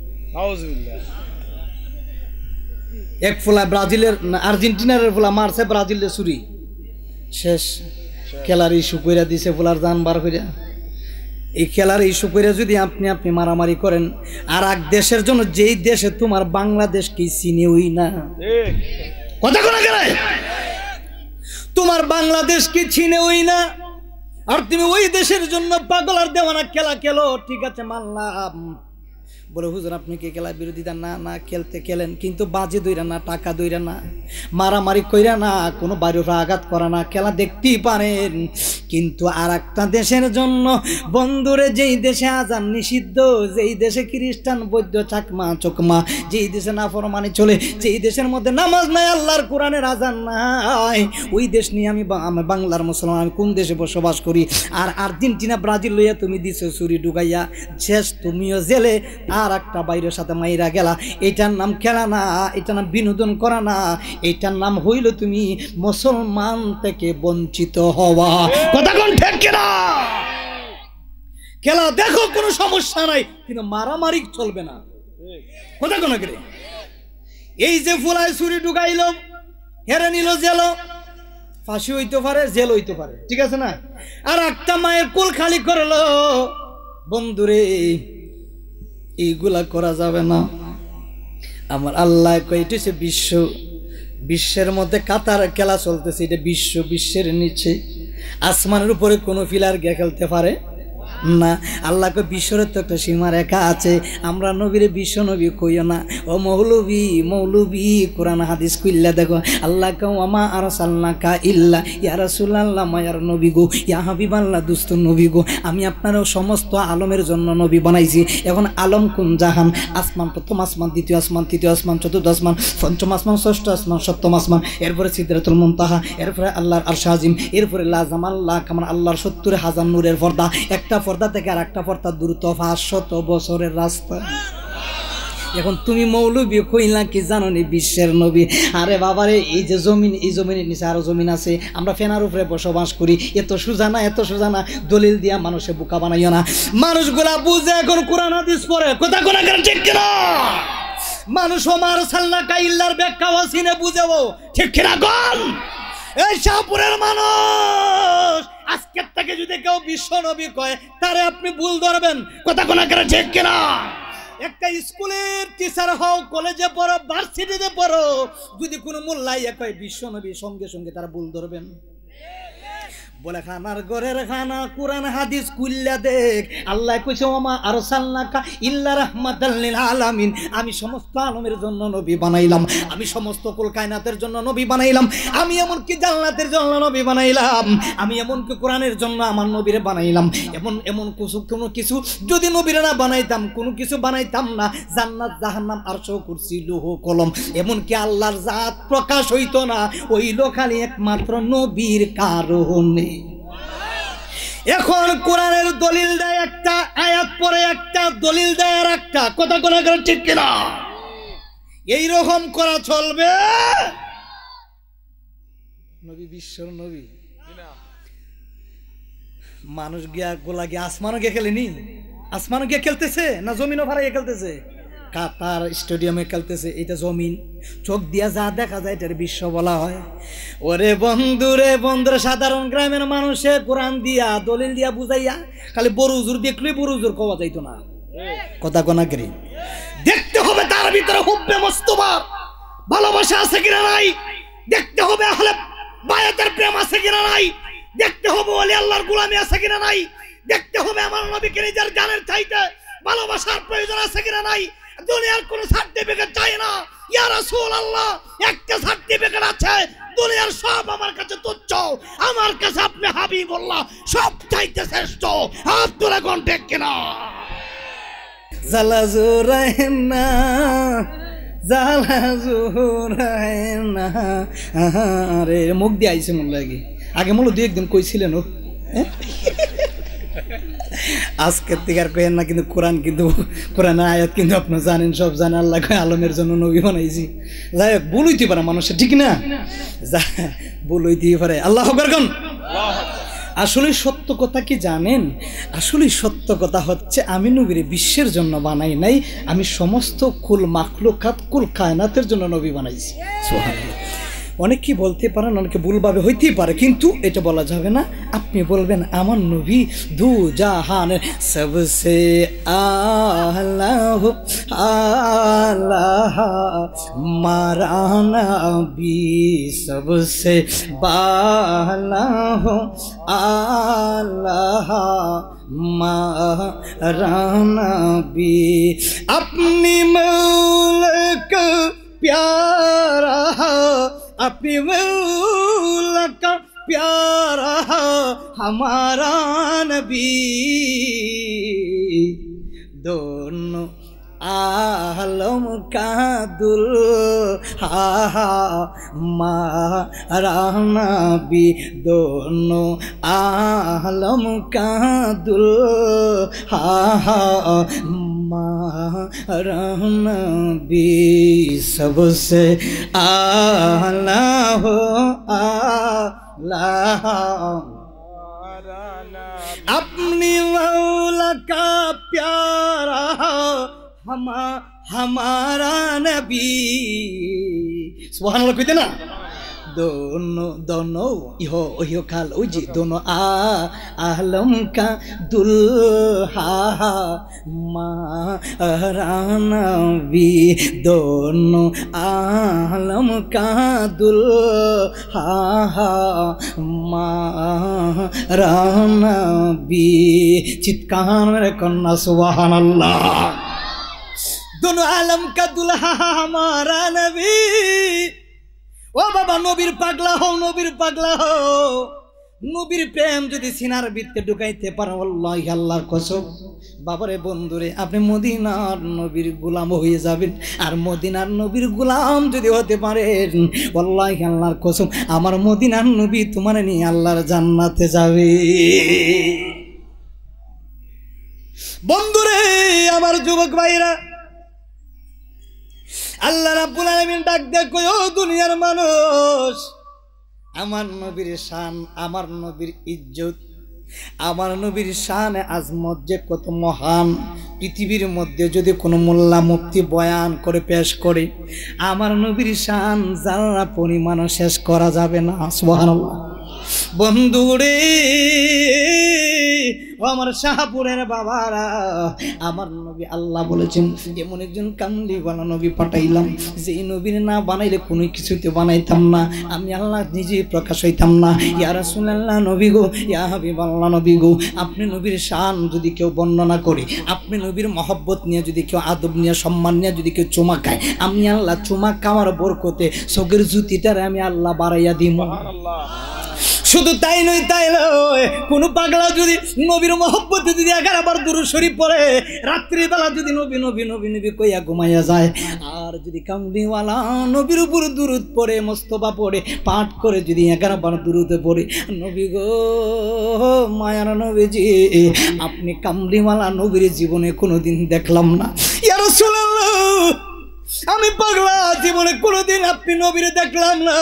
এক ফোলা ব্রাজিলের আর্জেন্টিনার ফোলা মারছে ব্রাজিলের ছুরি, শেষ। খেলার ইস্যু কইরা দিছে, ফোলার জান বার কইরা। এই খেলার ইস্যু কইরা যদি আপনি আপনি মারামারি করেন আর এক দেশের জন্য, যেই দেশে তোমার বাংলাদেশকে চিনি হই না, কথা কোনা করে, তোমার বাংলাদেশকে চিনে হই না, আর তুমি ওই দেশের জন্য পাগল আর দেওয়ানা খেলা খেলো, ঠিক আছে মানলাম। বলে হুজুর আপনি কি খেলা বিরোধিতা? না না, খেলতে খেলেন, কিন্তু বাজে দইরা না, টাকা দইরা না, মারামারি কইরা না, কোনো বাড়ির আঘাত করা না, খেলা দেখতেই পারেন। কিন্তু আর একটা দেশের জন্য বন্ধুরে, যেই দেশে আজান নিষিদ্ধ, যেই দেশে খ্রিস্টান বৌদ্ধ চাকমা চকমা, যেই দেশে নাফরমানি চলে, যেই দেশের মধ্যে নামাজ নাই, আল্লাহর কোরআনের আজান নাই, ওই দেশ নিয়ে আমি আমি বাংলার মুসলমান, আমি কোন দেশে বসবাস করি? আর আর্জেন্টিনা ব্রাজিল লইয়া তুমি দিছো চুরি ঢুকাইয়া, শেষ তুমিও জেলে, আর একটা বাইরের সাথে মাইরা গেলা। এটার নাম খেলা না, এটার নাম বিনোদন করা না, এটার নাম হইল তুমি মুসলমান থেকে বঞ্চিত হওয়া। কথা কোন ঠিক কিনা? খেলা দেখো, কোনো সমস্যা নাই, কিন্তু মারামারি চলবে না। কথা কোন করে? এই যে ফুলায় চুরি ঢুকাইল, হেরে নিল, জেল, ফাঁসি হইতে পারে, জেল হইতে পারে, ঠিক আছে না? আর একটা মায়ের কোল খালি করলো, বন্ধুরে এইগুলা করা যাবে না। আমার আল্লাহ কইতেছে বিশ্ব, বিশ্বের মধ্যে কাতার খেলা চলতেছে, এটা বিশ্ব, বিশ্বের নিচে আসমানের উপরে কোনো ফিলার গিয়ে খেলতে পারে না। আল্লাহকে বিশ্বর তো একটা সীমা রেখা আছে। আমরা নবীরে বিশ্ব নবী কইও না, ও মৌলবী মৌলবী, কোরআন হাদিস কইলা দেখো। আল্লাহ কাউ আমা আর সাল্লাকা ইল্লা ইয়া রাসূলুল্লাহ, মায়ার নবী গো, ইয়া হাবিবাল্লাহ, দুস্থ নবী গো, আমি আপনারও সমস্ত আলমের জন্য নবী বানাইছি। এখন আলম কোন জাহান? আসমান, প্রথম আসমান, দ্বিতীয় আসমান, তৃতীয় আসমান, চতুর্থ আসমান, পঞ্চম আসমান, ষষ্ঠ আসমান, সপ্তম আসমান, এরপরে সিদরাতুল মুনতাহা, এরপরে আল্লাহর আরশ আজিম, এরপরে লা জামাল্লাহ কামান, আল্লাহর সত্তর হাজার নূরের পর্দা, একটা পর্দা থেকে আর একটা পর্দা দূরত্ব পাঁচশত বছরের রাস্তা। এখন তুমি মৌলবী কইলা কি জানো নি বিশ্বের নবী? আরে বাবারে, এই যে জমিন, এই জমিনের নিচে আরো জমিন আছে, আমরা ফেনার উপরে বসবাস করি। এত সোজা না, এত সোজা না, দলিল দিয়া মানুষে বোকা বানাইও না। মানুষগুলা বুঝে এখন কোরআন হাদিস পড়ে, কথা কোনা করে ঠিক কিনা? মানুষ ওমার সাল্লাকা ইল্লার ব্যাখ্যা ওয়াসিনে বুঝাবো, ঠিক কিনা কোন? এই শাহপুরের মানুষ আজকের থেকে যদি কেউ বিশ্ব নবী কয়, তারে আপনি ভুল ধরবেন, কথা কোনা করে ঠিক কিনা? একটা স্কুলের টিচার হও, কলেজে পড়ো, ভার্সিটিতে পড়ো, যদি কোনো মোল্লাইয়া কয় বিশ্ব নবী, সঙ্গে সঙ্গে তারা ভুল ধরবেন। বলে খানার ঘরের খানা, কোরআন হাদিস কুল্লা দেখ। আল্লাহ কইছে ওমা আরসালনাকা ইল্লা রাহমাতাল লিল আলামিন, আমি সমস্ত আলমের জন্য নবী বানাইলাম, আমি সমস্ত কুল কায়নাতের জন্য নবী বানাইলাম, আমি এমনকি জান্নাতের জন্য নবী বানাইলাম, আমি এমনকি কোরআনের জন্য আমার নবীরে বানাইলাম। এমন এমন কিছু কোনো কিছু যদি নবীরে না বানাইতাম, কোনো কিছু বানাইতাম না, জান্নাত জাহান্নাম আরশ কুরসি লৌহ কলম, এমনকি আল্লাহর জাত প্রকাশ হইতো না, হইল খালি একমাত্র নবীর কারণে। এখন কোরআনের দলিল দেয় একটা, আয়াত পরে একটা, দলিল দেয় আর একটা, কথা কোনা করে ঠিক কিনা? এইরকম করা চলবে? নবী বিশ্বর নবী, মানুষ গিয়া গোলা গিয়া আসমানও গিয়ে খেলেনি? আসমানও গিয়ে খেলতেছে না জমিনও ভাড়া গিয়ে খেলতেছে? কাতার স্টেডিয়ামে খেলতেছে, এটা জমিন, চোখ দিয়া যা দেখা যায় এটার বিশ্ব বলা হয়। ওরে বন্ধুরে বন্ধুরে, সাধারণ গ্রামের মানুষে কোরআন দিয়া দলিল দিয়া বুঝাইয়া খালি বড় হুজুর দেখলে বড় হুজুর কওয়া যাইতো না, কথা কোনা করি? দেখতে হবে তার ভিতরে হুব্বে মুস্তাফা ভালোবাসা আছে কিনা নাই, দেখতে হবে আহলে বায়াতের প্রেম আছে কিনা নাই, দেখতে হবে ওলি আল্লাহর গোলামি আছে কিনা নাই, দেখতে হবে আমার নবীকে নিজের জানের চাইতে ভালোবাসার প্রয়োজন আছে কিনা নাই। দুনিয়ার কোন সার্টিফিকেট চাই না, ইয়া রাসূলুল্লাহ একটা সার্টিফিকেট আছে, দুনিয়ার সব আমার কাছে তুচ্ছ, আমার কাছে আপনি হাবিবুল্লাহ সব চাইতে শ্রেষ্ঠ। আব্দুল কোন ঠিক কিনা? জালা জোরায়না, জালা জোরায়না, আরে মুখ দিয়ে আইছে মন লাগে, আগে মূল দুই একদিন কইছিলেন ও, আজকের থেকে আর কইেন না, কিন্তু কোরআন কিন্তু কোরআনের আয়াত কিন্তু আপনি জানেন, সব জানেন। আল্লাহ কয় আলমের জন্য নবী বানাইছি। যাই হোক, ভুল হইতে পারে মানুষের, ঠিক না? যা ভুল হইতেই পারে। আল্লাহ আকবার কোন? আসলে সত্য কথা কি জানেন? আসলে সত্য কথা হচ্ছে আমি নবীরে বিশ্বের জন্য বানাই নাই, আমি সমস্ত কুল মাখলুকাত কুল কায়নাতের জন্য নবী বানাইছি। সুবহানাল্লাহ। অনেকে বলতে পারেন, অনেকে ভুলভাবে হইতেই পারে, কিন্তু এটা বলা যাবে না। আপনি বলবেন আমার নবী দু জাহান সবসে আলা আল্লাহ, মারা নবী সবসে বালা আল্লাহ, हमारा नबी अपनी मौला का प्यारा अपनी मौला का प्यारा हमारा नबी दोनों आलम का दुल्हा हमारा नबी दोनों आलम का दुल्हा हमारा नबी सबसे आला हो आला अपनी मौला का प्यारा हम हमारा नबी सुभान अल्लाह कहते ना दोनों दोनों इहो इहो काल उजी दोनों आ आलम का दुल्हा हमारा नबी दोनों आलम का दुल्हा हमारा नबी चित्कार मेरे कन्ना सुभान अल्लाह दोनों आलम का दुल्हा हमारा नबी ओ बाबा नबीर पागला हो नबीर पागला हो नबीर प्रेम যদি সিনার ভিতরে ঢুকাইতে পারো আল্লাহ আল্লাহর কসম বাবারে বন্ধুরে আপনি মদিনার নবীর গোলাম হয়ে যাবেন আর মদিনার নবীর গোলাম যদি হতে পারেন আল্লাহ আল্লাহর কসম আমার মদিনার নবী তোমারে নিয়ে আল্লাহর জান্নাতে যাবে বন্ধুরে আমার যুবক ভাইরা আল্লাহ রাব্বুল আলামিন ডাক দেয় কই ও দুনিয়ার মানুষ আমার নবীর শান আমার নবীর ইজ্জত আমার নবীর শান আজমত যে কত মহান পৃথিবীর মধ্যে যদি কোনো মোল্লা মুফতি বয়ান করে পেশ করে আমার নবীর শান যারা পরিমাণ শেষ করা যাবে না সুবহানাল্লাহ বন্ধুরে আমার শাহপুরের বাবারা আমার নবী আল্লাহ বলেছেন এমন একজন কামলিওয়ালা নবী পাঠাইলাম যে নবীর না বানাইলে কোনো কিছুতে বানাইতাম না আমি আল্লাহ নিজে প্রকাশ হইতাম না ইয়া রাসূলুল্লাহ নবী গো ইয়া হাবিবাল্লাহ নবী গো আপনি নবীর শান যদি কেউ বর্ণনা করে আপনি নবীর মহব্বত নিয়ে যদি কেউ আদব নিয়ে সম্মান নিয়ে যদি কেউ চুমা খায় আমি আল্লাহ চুমা খাওয়ার বরকতে চোখের জুতিটারে আমি আল্লাহ বাড়াইয়া দিব শুধু তাই নয় তাই নয় কোনো পাগলা যদি নবীর মহব্বতে যদি এগারো বার দুরূদ শরীফ পড়ে রাত্রিবেলা যদি নবী নবী নবী নবী কইয়া ঘুমাইয়া যায় আর যদি কামলিওয়ালা নবীর উপর দুরূদ পড়ে মোস্তফা পড়ে পাঠ করে যদি এগারো বার দুরূদে পড়ে নবী গো মায়ার নবীজি আপনি কামলিওয়ালা নবীর জীবনে কোনোদিন দেখলাম না ইয়া রাসূলুল্লাহ আমি পাগলা জীবনে কোনোদিন আপনি নবীরে দেখলাম না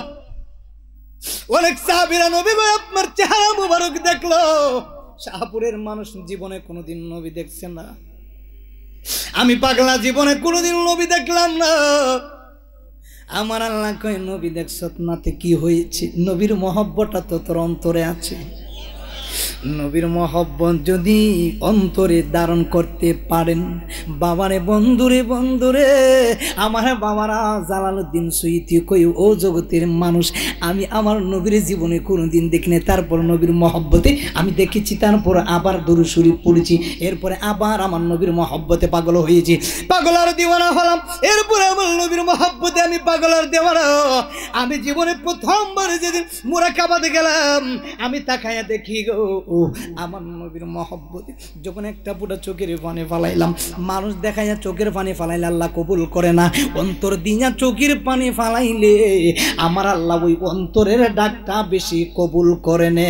অনেক সাহাবীরা নবী ভাই আপনার চেহারা মুবারক দেখলো শাহপুরের মানুষ জীবনে কোনোদিন নবী দেখছে না আমি পাগলা জীবনে কোনোদিন নবী দেখলাম না আমার আল্লাহ কয় নবী দেখছত নাতে কি হয়েছে নবীর মহব্বতটা তো তোর অন্তরে আছে নবীর মহব্বত যদি অন্তরে ধারণ করতে পারেন বাবারে বন্ধুরে বন্ধুরে আমার বাবারা জালালউদ্দিন সুয়ুতি কই ও জগতের মানুষ আমি আমার নবীর জীবনে কোনোদিন দেখিনি তারপর নবীর মহব্বতে আমি দেখেছি তারপর আবার দুরূদ শরীফ পড়েছি এরপরে আবার আমার নবীর মহব্বতে পাগল হয়েছি পাগল আর দিওয়ানা হলাম এরপরে আমার নবীর মহব্বতে আমি পাগল আর দিওয়ানা আমি জীবনে প্রথমবার যেদিন মুরাকাবাতে গেলাম আমি তাকায়া দেখি গো আমার নবীর মহব্বতে যখন একটা পুরো চোখের পানি ফালাইলাম মানুষ দেখাইয়া চোখের পানি ফালাইলে আল্লাহ কবুল করে না অন্তর দিয়া চোখের পানি ফালাইলে আমার আল্লাহ ওই অন্তরের ডাকটা বেশি কবুল করে নে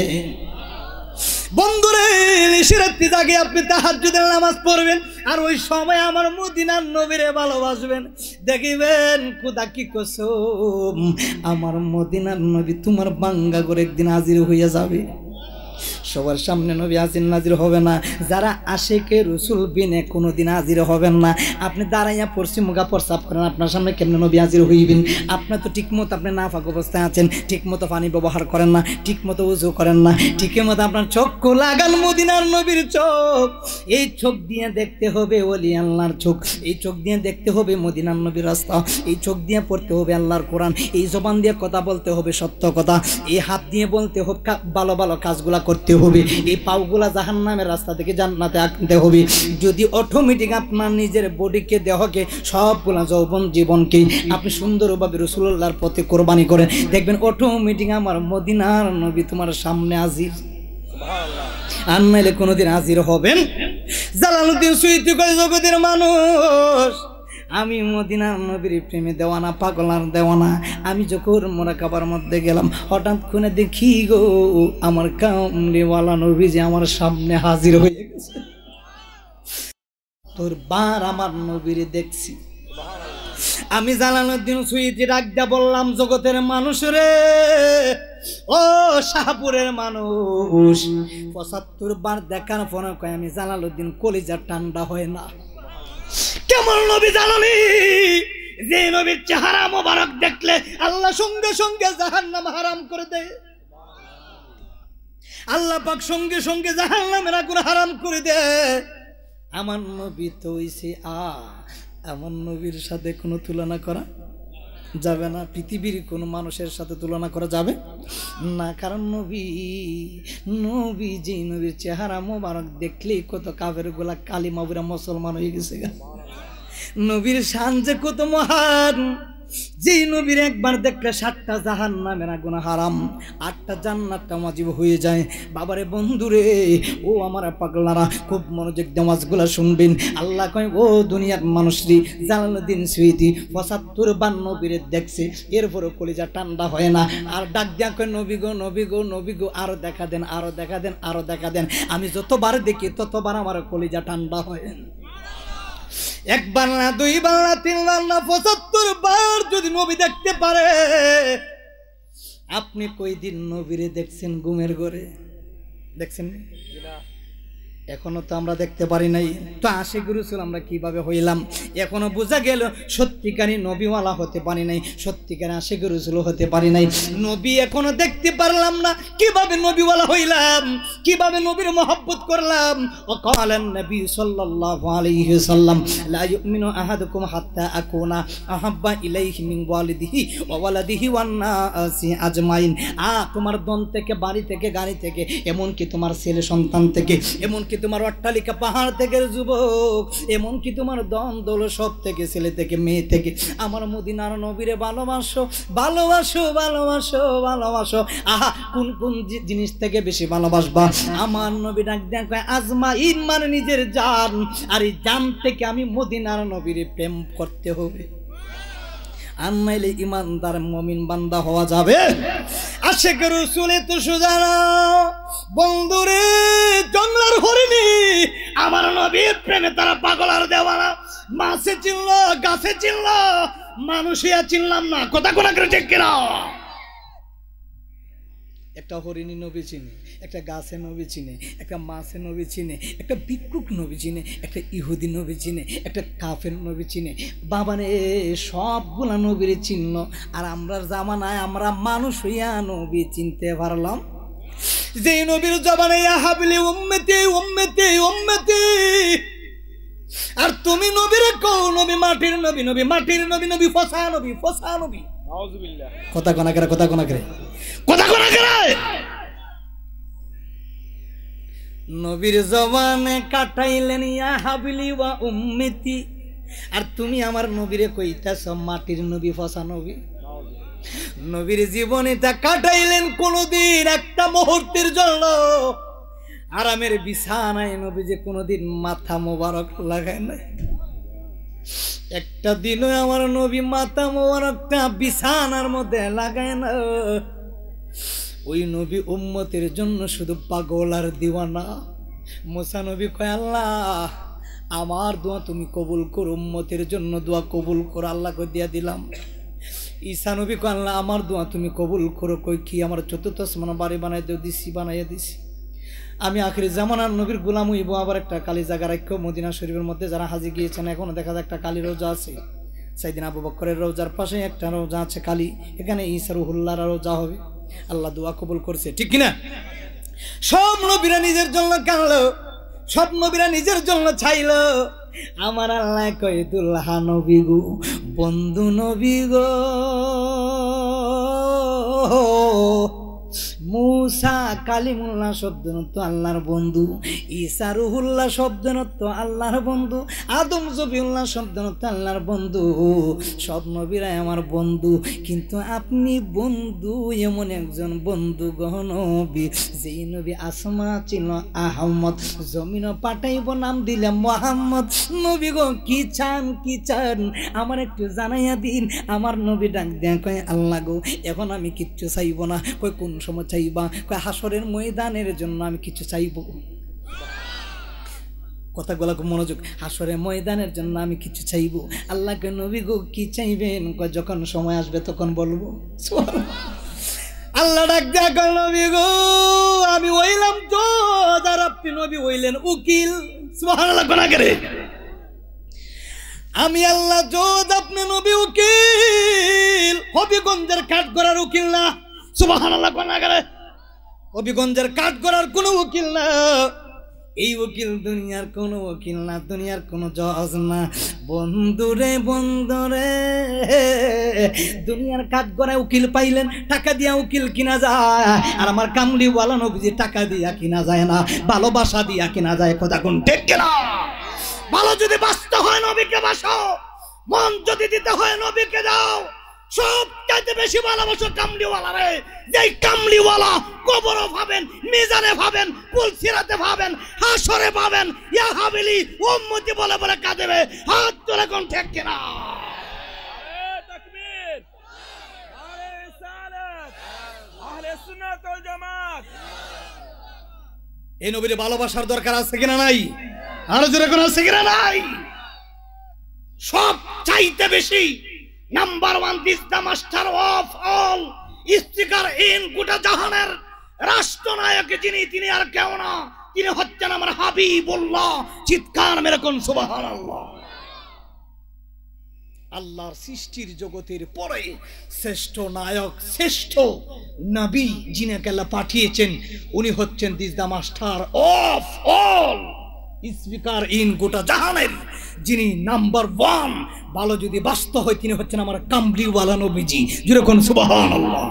বন্ধুরে নিশিরাত্রি জাগে আপনি তাহাজ্জুদের নামাজ পড়বেন আর ওই সময় আমার মদিনার নবীরে ভালোবাসবেন দেখিবেন খোদা কি কসম আমার মদিনার নবী তোমার বাঙ্গা করে একদিন হাজির হইয়া যাবে সবার সামনে নবী হাজির নাজির হবে না যারা আশেকে রসুল বিনে কোনোদিন হাজির হবেন না আপনি দাঁড়াইয়া পড়ছি মুগা প্রস্রাব করেন আপনার সামনে কেমনে নবী হাজির হইবেন আপনার তো ঠিক মতো আপনি নাফাক অবস্থায় আছেন ঠিক মতো পানি ব্যবহার করেন না ঠিক মতো উজু করেন না ঠিক মতো আপনার চক্ষু লাগান মদিনার নবীর চোখ এই চোখ দিয়ে দেখতে হবে ওলি আল্লাহর চোখ এই চোখ দিয়ে দেখতে হবে মদিনার নবীর রাস্তা এই চোখ দিয়ে পড়তে হবে আল্লাহর কোরআন এই জবান দিয়ে কথা বলতে হবে সত্য কথা এই হাত দিয়ে বলতে হবে ভালো ভালো কাজগুলা করতে হবে, এই পাগুলা জাহান্নামের রাস্তা থেকে জান্নাতে আনতে হবে। যদি অটোমেটিক আপনার নিজের বডিকে দেহকে সবগুলা যৌবন জীবনকে আপনি সুন্দরভাবে রাসূলুল্লাহর পথে কোরবানি করেন, দেখবেন অটোমেটিক আমার মদিনার নবী তোমার সামনে হাজির। আর নাইলে কোনোদিন হাজির হবেন। জালালউদ্দিন সুয়ুতী কয় জগতের মানুষ, আমি মদিনার নবীর প্রেমে দেওয়ানা, পাগলার দেওয়ানা। আমি যখন মোরাকাবার মধ্যে গেলাম, হঠাৎ করে দেখি গো আমার কামলিওয়ালা নবী যে আমার সামনে হাজির হয়ে গেছে। তোর বার আমার নবীর দেখছি। আমি জালালউদ্দিন সুয়ুতী ডাক দিয়া বললাম, জগতের মানুষ রে, ও শাহপুরের মানুষ, পঁচাত্তর বার দেখার পর কয় আমি জালালউদ্দিন কলিজা ঠান্ডা হয় না। কেমন নবী জাননি, যে নবীর চেহারা মোবারক দেখলে আল্লাহ সঙ্গে সঙ্গে জাহান্নাম হারাম করে দেয়। আল্লাহ পাক সঙ্গে সঙ্গে জাহান্নামের আগুন হারাম করে দেয়। আমার নবী তো হইছে আ আমার নবীর সাথে কোনো তুলনা করা যাবে না, পৃথিবীর কোনো মানুষের সাথে তুলনা করা যাবে না। কারণ নবী নবী যে নবীর চেহারা মোবারক দেখলেই কত কাফের গুলা কালিমা পড়ে মুসলমান হয়ে গেছে। নবীর শান যে কত মহান, যেই নবীর একবার দেখলে সাতটা জাহান্নামের আগুন হারাম, আটটা জান্নাতটা ওয়াজিব হয়ে যায়। বাবারে বন্ধুরে, ও আমার পাগলারা, খুব মনোযোগ দিয়ে ওয়াজগুলা শুনবেন। আল্লাহ কয়, ও দুনিয়ার মানুষরি, জালালউদ্দিন সুয়ুতী পঁচাত্তর বার নবীরে দেখছে, এরপরও কলিজা ঠান্ডা হয় না। আর ডাক দিয়া কয়, নবী গো নবী গো নবী গো, আরো দেখা দেন, আরো দেখা দেন, আরো দেখা দেন। আমি যতবার দেখি ততবার আমার কলিজা ঠান্ডা হয়। একবার না, দুইবার না, তিনবার না, পঁচাত্তর বার যদি নবী দেখতে পারে। আপনি কই দিন নবীরে দেখছেন ঘুমের ঘরে? দেখছেন? এখনো তো আমরা দেখতে পারি নাই। তো আশিক রাসূল আমরা কিভাবে হইলাম? এখনো বোঝা গেল সত্যিকারী নবীওয়ালা হতে পারি নাই, সত্যিকারী আশিক রাসূল হতে পারি নাই। নবী এখনো দেখতে পারলাম না, কিভাবে নবীওয়ালা হইলাম, কিভাবে নবীর মহব্বত করলাম। ও কালেন নবী সাল্লাল্লাহু আলাইহি ওয়াসাল্লাম, লা ইউমিনু আহাদুকুম হাত্তা আকুনা আহাব্বা ইলাইহি মিন ওয়ালিদিহি ওয়া ওয়ালাদিহি ওয়ান নাসি আজমাইন। আ তোমার দন থেকে, বাড়ি থেকে, গাড়ি থেকে, এমন কি তোমার ছেলে সন্তান থেকে, এমন কি তোমার অট্টালিকা পাহাড় থেকে যুবক, এমন কি তোমার দন দৌল সব থেকে, ছেলে থেকে, মেয়ে থেকে, আমার মদিনার নবীরে ভালোবাসো, ভালোবাসো, ভালোবাসো, ভালোবাসো। আহা, কোন কোন জিনিস থেকে বেশি ভালোবাসবা? আমার নবী ডাক দেন কয়, আজমাইন মানে নিজের জান, আর এই জান থেকে আমি মদিনার নবীরে প্রেম করতে হবে। আর নাইলে ইমানদার মুমিন বান্দা হওয়া যাবে? আশিক রাসূল তো সোজা না বন্ধুরে, জঙ্গলার হরিণী আমার নবীর প্রেমে তারা পাগল আর দেওয়ানা। মাছে চিনল, গাছে চিনল, মানুষিয়া চিনলাম না। কথা কোনা করে ঠিক কিনা? একটা হরিণী নবী চিনে, একটা গাছে নবী চিনে, একটা মাছে নবী চিনে, একটা ভিক্ষুক নবী চিনে, একটা ইহুদি নবী চিনে, একটা কাফের নবী চিনে। বাবারে সবগুলা নবীর চিহ্ন। আর আমরা জামানায় আমরা মানুষ হইয়া নবী চিনতে পারলাম। যে নবীর জবানে ইয়া হাবলি উম্মতি উম্মতি উম্মতি, আর তুমি নবীরে কও নবী মাটির নবী, নবী মাটির নবী, নবী ফসা নবী, ফসা নবী। নাউযুবিল্লাহ। কথা কোনা করে, কথা কোনা করে, কথা কোনা করে। নবীর জবানে কাটাইলেন ইয়া হাবলি ওয়া উম্মতি, আর তুমি আমার নবীরে কইতাছ মাটির নবী, ফসা নবী। নবীর জীবনে তা কাটাইলেন কোনদিন একটা মুহূর্তের জন্য আরামের বিছানায় নবী যে কোনদিন মাথা মোবারক লাগায় নাই। একটা দিনও আমার নবী মাথা মোবারকটা বিছানার মধ্যে লাগায় না। ওই নবী উম্মতের জন্য শুধু পাগল আর দিওয়ানা। মুসা নবী কয়, আল্লাহ আমার দোয়া তুমি কবুল করো, উম্মতের জন্য দোয়া কবুল করো। আল্লাহকে দিয়া দিলাম। ঈসা নবী কয়, আল্লাহ আমার দোয়া তুমি কবুল করো। কই কি? আমার চতুর্থ আসমান বাড়ি বানাই দিও। দিছি, বানাইয়া দিছি। আমি আখির জামানার নবীর গোলাম হইব। আবার একটা কালী জায়গা রাখো মদিনা শরীফের মধ্যে। যারা হাজি গিয়েছেন এখনো দেখা যায় একটা কালী রোজা আছে। সাইদিন আবু বকরের রোজার পাশে একটা রোজা আছে কালী, এখানে ঈসা রুহুল্লাহর রোজা হবে। আল্লাহ দোয়া কবুল করছে, ঠিক কিনা? সব নবীরা নিজের জন্য কানলো, সব নবীরা নিজের জন্য চাইলো। আমার আল্লাহ কয়, দুল্লাহা নবী গো, বন্ধু নবী গো, মুসা কালিমুল্লাহ শব্দ তো আল্লাহর বন্ধু, ঈসা রুহুল্লাহ শব্দ তো আল্লাহর বন্ধু, আদম জবিউল্লাহ শব্দ তো আল্লাহর বন্ধু, সব নবীরাই আমার বন্ধু। কিন্তু আপনি বন্ধু এমন একজন বন্ধু গো নবী, যেই নবী আসমা ছিল আহমদ, জমিন পাঠাইব নাম দিলাম মোহাম্মদ। নবী গো কি চান কি চান আমার একটু জানাইয়া দিন। আমার নবী ডাক দেয়া কয় আল্লাহ গো এখন আমি কিচ্ছু চাইব না। কই কোন সময় চাইবা? কয় হাসরের ময়দানের জন্য আমি কিছু চাইব। কথাগুলো মনোযোগ, হাসরের ময়দানের জন্য আমি কিছু চাইব। আল্লাহকে নবী গো কি চাইবেন? কয় যখন সময় আসবে তখন বলবো। আল্লাহ ডাক দেয়া কয় নবী গো আমি হইলাম জজ আর আপনি নবী হইলেন উকিল। সুবহানাল্লাহ কোনা করে আমি আল্লাহ জজ আপনি নবী উকিল, হবিগঞ্জের কাঠগড়ার উকিল না। সুবহানাল্লাহ কোনা করে হবিগঞ্জের কাঠগড়ার কোনো উকিল না। এই উকিল দুনিয়ার কোনো উকিল না, দুনিয়ার কোনো জজ না। বন্ধুরে বন্ধুরে দুনিয়ার কাঠগড়ায় উকিল পাইলেন, টাকা দিয়া উকিল কিনা যায়। আর আমার কামলিওয়ালা নবীজি টাকা দিয়া কিনা যায় না, ভালোবাসা দিয়া কিনা যায়। কথা কোন ঠিক কিনা? ভালো যদি বাঁচতে হয় নবীকে বাসো, মন যদি দিতে হয় নবীকে দাও। সব চাইতে বেশি ভালোবাসো কামলিওয়ালা রে। যেই কামলিওয়ালা কবরও পাবেন, মিজানে পাবেন, পুলসিরাতে পাবেন, হাসরে পাবেন। ইয়া হাবিলি উম্মতি বলে বলে কাঁদেবে। হাত তুলে কোন ঠিক কিনা? নারে তাকবীর, নারে রিসালাত, আহলে সুন্নাত ওয়াল জামাত। এই নবীর ভালোবাসার দরকার আছে কিনা নাই? আরো জোরে কোন আছে কিনা নাই? সব চাইতে বেশি number one this the master of all, speaker in গোটা জাহানের রাষ্ট্রনায়ক যিনি, তিনি আর কেউ না, তিনি হচ্ছেন আমার হাবিবুল্লাহ। চিৎকার মেরে কোন সুবহানাল্লাহ। আল্লাহর সৃষ্টির জগতের পরে শ্রেষ্ঠ নায়ক, শ্রেষ্ঠ নবী যিনাকে আল্লাহ পাঠিয়েছেন, উনি হচ্ছেন this the master of all, speaker in গোটা জাহানের যিনি নাম্বার ওয়ান। ভালো যদি বাস্তব হয় তিনি হচ্ছেন আমার কামলিওয়ালা নবীজি। যেরকম সুবহানাল্লাহ।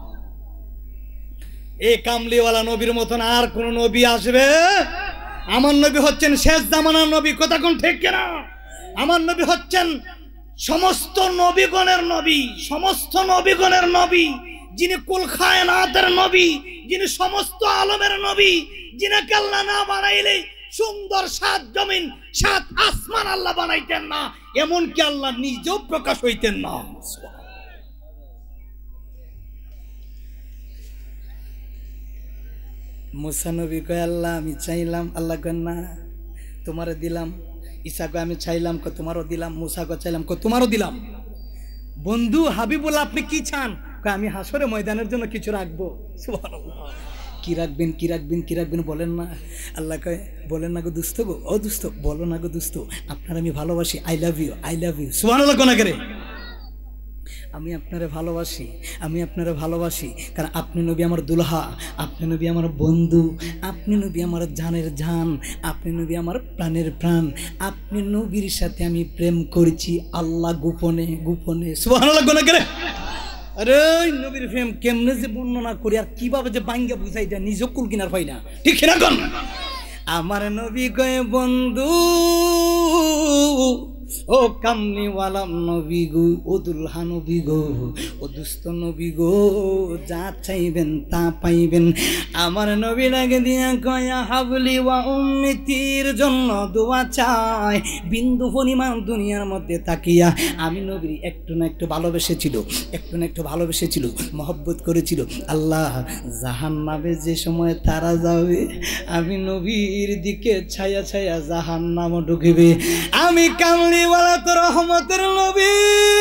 এই কামলিওয়ালা নবীর মতন আর কোন নবী আসবে? আমার নবী হচ্ছেন শেষ জামানার নবী। কথা কোন ঠিক কিনা? আমার নবী হচ্ছেন সমস্ত নবীগণের নবী, সমস্ত নবীগণের নবী, যিনি কুল কায়নাতের নবী, যিনি সমস্ত আলমের নবী, যিনাকে আল্লাহ না বানাইলে সুন্দর সাত জমিন সাত আসমান আল্লাহ বানাইতেন না, এমনকি আল্লাহ নিজেও প্রকাশ হইতেন না। মুসা নবী কয় আল্লাহ আমি চাইলাম, আল্লাহ কয় না তোমারে দিলাম। ঈসা কয় আমি চাইলাম, কয় তোমারও দিলাম। মুসা কয় চাইলাম, কয় তোমারও দিলাম। বন্ধু হাবিবুল্লাহ আপনি কি চান? কয় আমি হাসরে ময়দানের জন্য কিছু রাখবো। সুবহানাল্লাহ। কি রাখবেন কি রাখবেন কি রাখবেন বলেন না। আল্লাহ কয় বলেন না গো দুস্থ গো, ও দুস্থ বলো না গো দুস্থ, আপনার আমি ভালোবাসি, I love you I love you. সুবহানাল্লাহ কোনা করে আমি আপনারে ভালোবাসি, আমি আপনারে ভালোবাসি, কারণ আপনি নবী আমার দুলহা, আপনি নবী আমার বন্ধু, আপনি নবী আমার জানের জান, আপনি নবী আমার প্রাণের প্রাণ, আপনি নবীর সাথে আমি প্রেম করেছি আল্লাহ গোপনে গোপনে। সুবহানাল্লাহ কোনা করে আরে নবীর প্রেম কেমনে যে বর্ণনা করি আর কিভাবে যে বাঙ্গা বুঝাই দেয় নিজেও কুল কিনার পাই না। ঠিক না কোন? আমার নবী কয়ে বন্ধু ও কামলিওয়ালা নবী গো, ও দুলহা নবী গো, ও দুস্থ নবী গো, যা চাইবেন তা পাইবেন। আমার নবী লাগে দিয়া কয়া হাবলি ওয়া উম্মতির জন্য দোয়া চাই। বিন্দু পরিমাণ দুনিয়ার মধ্যে তাকিয়া আমি নবী একটু না একটু ভালোবেসেছিল, একটু না একটু ভালোবেসেছিল, মহব্বত করেছিল। আল্লাহ জাহান্নামে যে সময় তারা যাবে, আমি নবীর দিকে ছায়া ছায়া জাহান্নাম ঢুকবে। আমি কামলি রহমতের নবী,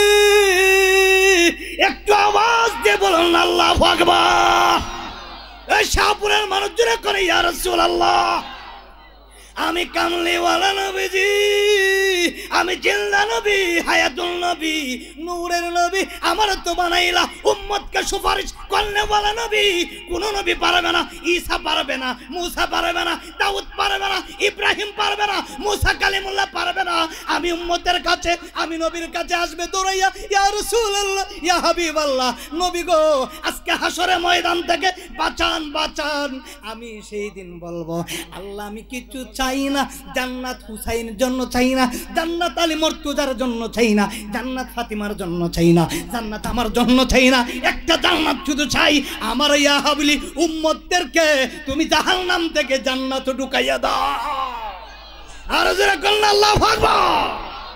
একটু আওয়াজ দিয়ে বলুন আল্লাহু আকবার। এই শাহপুরের মানুষ জোরে করে ইয়া রাসূলুল্লাহ। আমি কামলিওয়ালা নবীজি, আমি জিন্দা নবী, হায়াতুল নবী, নূরের নবী। আমার তো বানাইলা উম্মতকে সুপারিশ করনেওয়ালা নবী। কোন নবী পারবে না, ঈসা পারবে না, মুসা পারবে না, দাউদ পারবে না, ইব্রাহিম পারবে না, মুসা কালিমুল্লাহ পারবে না। আমি উম্মতের কাছে, আমি নবীর কাছে আসবে দৌড়াইয়া ইয়া রাসূলুল্লাহ ইয়া হাবিবাল্লাহ। নবী গো আজকে হাসরে ময়দান থেকে বাঁচান বাঁচান। আমি সেই দিন বলবো আল্লাহ আমি কিছু চাই না, জান্নাত হুসাইনের জন্য চাই না, জান্নাত আলী মর্তুজার জন্য চাই না, জান্নাত ফাতিমার জন্য চাই না, জান্নাত আমার জন্য চাই না, একটা জান্নাত শুধু চাই আমার ইয়া হাবলি উম্মতদেরকে তুমি জাহান্নাম থেকে জান্নাতে ঢুকাইয়া দাও। আর যারা কল্লা আল্লাহু আকবার।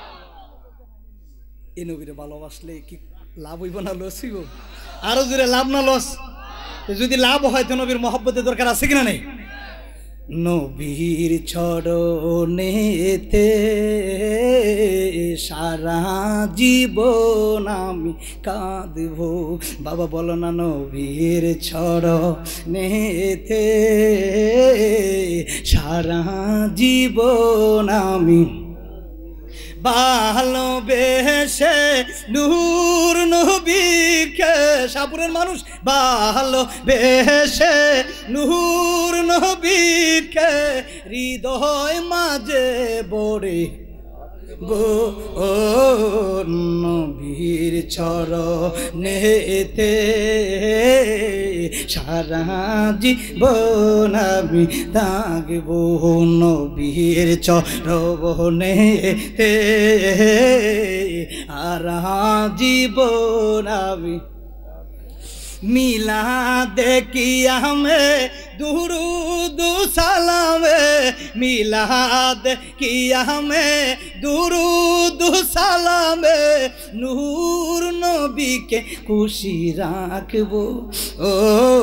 এই নবীরে ভালোবাসলে কি লাভ হইব না লস হইব? আরো জোরে লাভ না লস? যদি লাভ হয় তো নবীর মহব্বতের দরকার আছে কিনা নেই? নবীর চরণেতে সারা জীবন আমি কাঁদব। বাবা বলো না নবীর চরণেতে সারা জীবন আমি ভালোবেসে নূর নবীকে। শাহপুরের মানুষ ভালোবেসে নূর নবীকে হৃদয় মাঝে বড়ে গো নবীর চরণেতে সারা জীবন আমি থাকব। নবীর চরণেতে সারা জীবন আমি মিলা দেখিয়া মে দুরুদ সালামে মিলাদ কিয়া মে দুরুদ সালামে নূর নবীকে খুশি রাখব। ও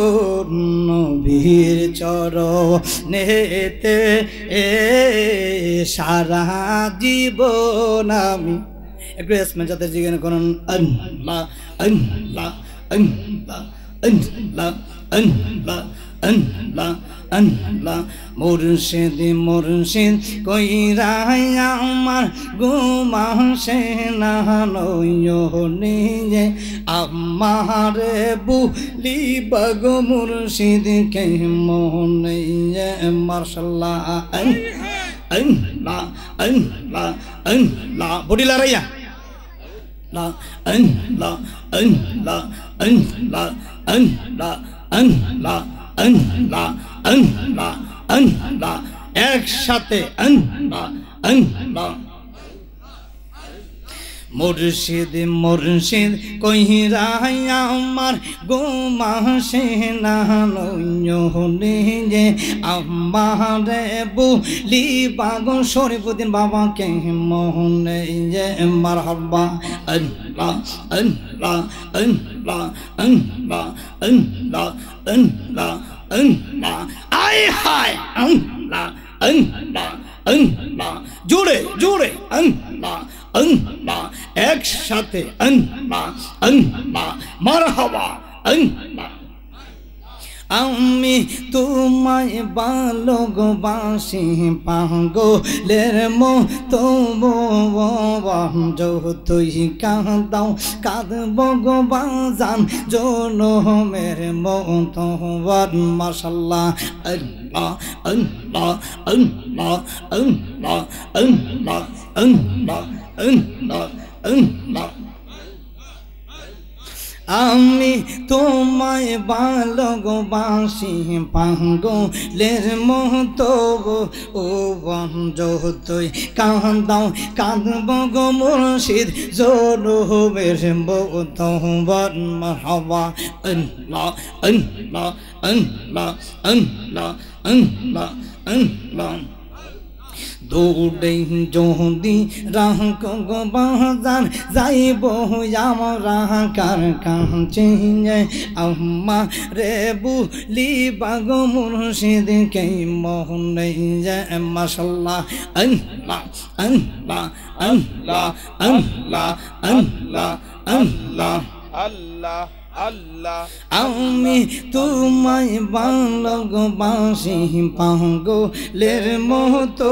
নবীর চরণেতে সারা জীবন আমি। একটু এসমে যাতে জিজ্ঞেস করুন আল্লাহ আল্লাহ আল্লাহ আল্লাহ আল্লাহ আল্লাহ আল্লাহ। মুর্শিদ মুর্শিদ কইরা আমার ঘুমাসে না নয়নে আমারে বুলি বাগ মুর্শিদ কে মনে মাশাআল্লাহ আল্লাহ আল্লাহ আল্লাহ বডি লড়াইয়া লা আল্লাহ আল্লাহ আল্লাহ আল্লাহ আল্লাহ আল্লাহ আল্লাহ আল্লাহ একসাথে আল্লাহ আল্লাহ। মুর্শিদ মুর্শিদ কইরা আমার ঘুমাসে না নয়নে আমারে বুলি বাগ শরীফুদ্দিন বাবাকে মনে মারহাবা আল্লাহ আল্লাহ আল্লাহ আল্লাহ আল্লাহ আল্লাহ আল্লাহ আয় হায় আল্লাহ আল্লাহ আল্লাহ জোরে জোরে আল্লাহ আল্লাহ একসাথে আল্লাহ আল্লাহ মারহাবা আল্লাহ। আমি তোমায় ভালোবাসি পাগলের মতো যতই কাঁদাও কাঁদব গো বাজান জনমের মতো। মাশাআল্লাহ আল্লাহ আল্লাহ আল্লাহ আল্লাহ আল্লাহ আল্লাহ আল্লাহ আল্লাহ। আমি তোমায় ভালোবাসি পাগলের মতো ও যতই কাঁদাও কাঁদব গো মুর্শিদ জনমের মতো। মারহাবা আল্লাহ আল্লাহ আল্লাহ আল্লাহ আল্লাহ আল্লাহ। দৌড়ে যদি রাহ গো বাজান যাইব আমরা কার কাছে আম্মা রে বুলি বাগ মুর্শিদ কে মনে মাশাআল্লাহ আল্লাহ আল্লাহ আল্লাহ আল্লাহ আল্লাহ আল্লাহ আল্লাহ আল্লাহ। আমি তোমায় ভালোবাসি পাগলের মতো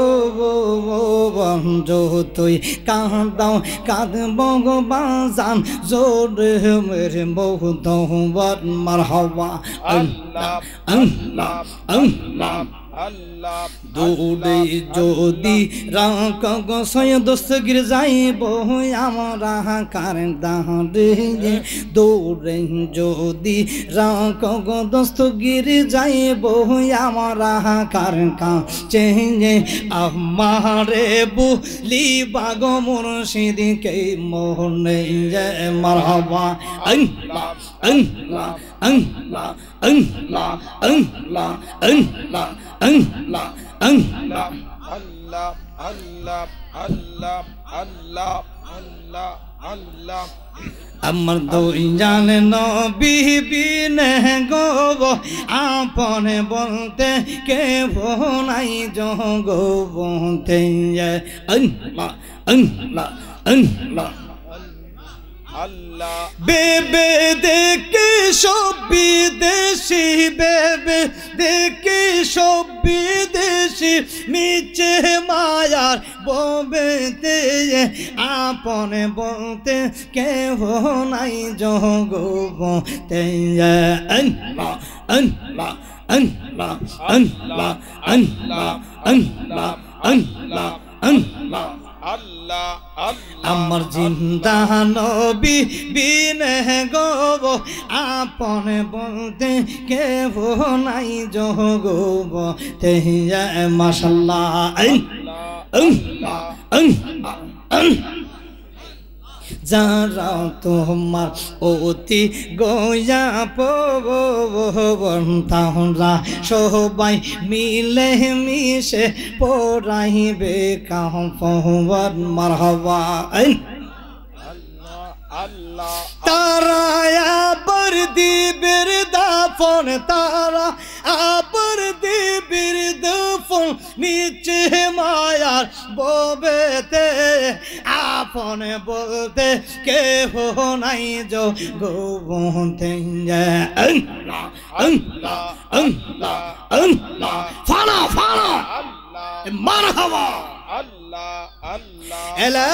যতই কাঁদাও কাঁদব গো বাজান জনমের মতো। মারহাবা আল্লাহ আল্লাহ আল্লাহ আল্লাহ দৌড়ে যদি রাখ গোসাই দস্তগির যাইব আমরা কার দাঁড়ে দৌড়ে যদি রাখ গো দস্তগির যাইব আমরা কার কাছে আমারে বুলি বাগ মুর্শিদ কে মোহনে মারহাবা আল্লাহ আল্লাহ আল্লাহ আল্লাহ আল্লাহ আল্লাহ আল্লাহ আল্লাহ আল্লাহ আল্লাহ আল্লাহ আল্লাহ আল্লাহ আল্লাহ আমার দুই জানে নবী বিনে গো আপনে বলতে কে নাই জগ বলতে আল্লাহ আল্লাহ আল্লাহ আল্লাহ বেবে দেখে সব বিদেশি বেবে দেখে সব বিদেশি নিচে মায়ার ববেতে আপনে বলতে কেহ নাই জগ বলতে আল্লাহ আল্লাহ আল্লাহ আল্লাহ আল্লাহ আল্লাহ আল্লাহ আল্লাহ আল্লাহ আল্লাহ আমার জিন্দা নবী বিনে গো আপনে বলতে কেহ নাই জগ বলতে মাশাআল্লাহ আল্লাহ আল্লাহ যারা তোমার অতি গয়া পবরা সবাই মিলে মিশে পড়াইবে কাহর মারহাবা আল্লাহ তারা আবার দিবের দাফন তারা আবার দিবের দাফন নিচে মায়ার ববেতে আপনে বলতে কেহ নাই যো গোবতে আল্লাহ আল্লাহ আল্লাহ আল্লাহ ফানা ফানা মারহাবা আল্লাহ আল্লাহ এলা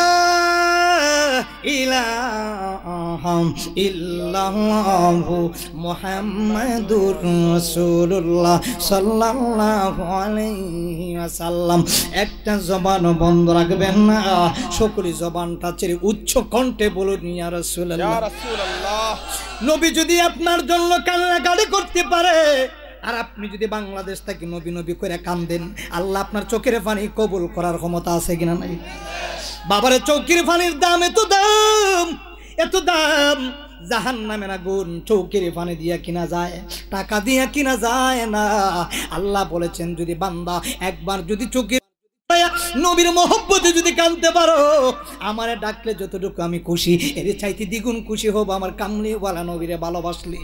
ইলাহা ইল্লাল্লাহু মুহাম্মাদুর রাসূলুল্লাহ সাল্লাল্লাহু আলাইহি ওয়াসাল্লাম। একটা জবান বন্ধ রাখবেন না, সকল জবানটা ছেড়ে উচ্চ কণ্ঠে বলুন ইয়া রাসূলুল্লাহ। ইয়া রাসূলুল্লাহ। নবী যদি আপনার জন্য কান্নাকাটি করতে পারে আর আপনি যদি বাংলাদেশ থেকে নবী নবী করে কান্দেন, আল্লাহ আপনার চোখের পানি কবুল করার ক্ষমতা আছে কিনা নাই? বাবারে চৌকির পানির দাম এত দাম, এত দাম, জাহান্নামের আগুন চৌকির পানি দিয়া কিনা যায়, টাকা দিয়া কিনা যায় না। আল্লাহ বলেছেন যদি বান্দা একবার যদি চোখের নবীর মহব্বতে যদি কাঁদতে পারো, আমারে ডাকলে যতটুকু আমি খুশি, এর চাইতে দ্বিগুণ খুশি হব আমার কামলিওয়ালা নবীরে ভালোবাসলে।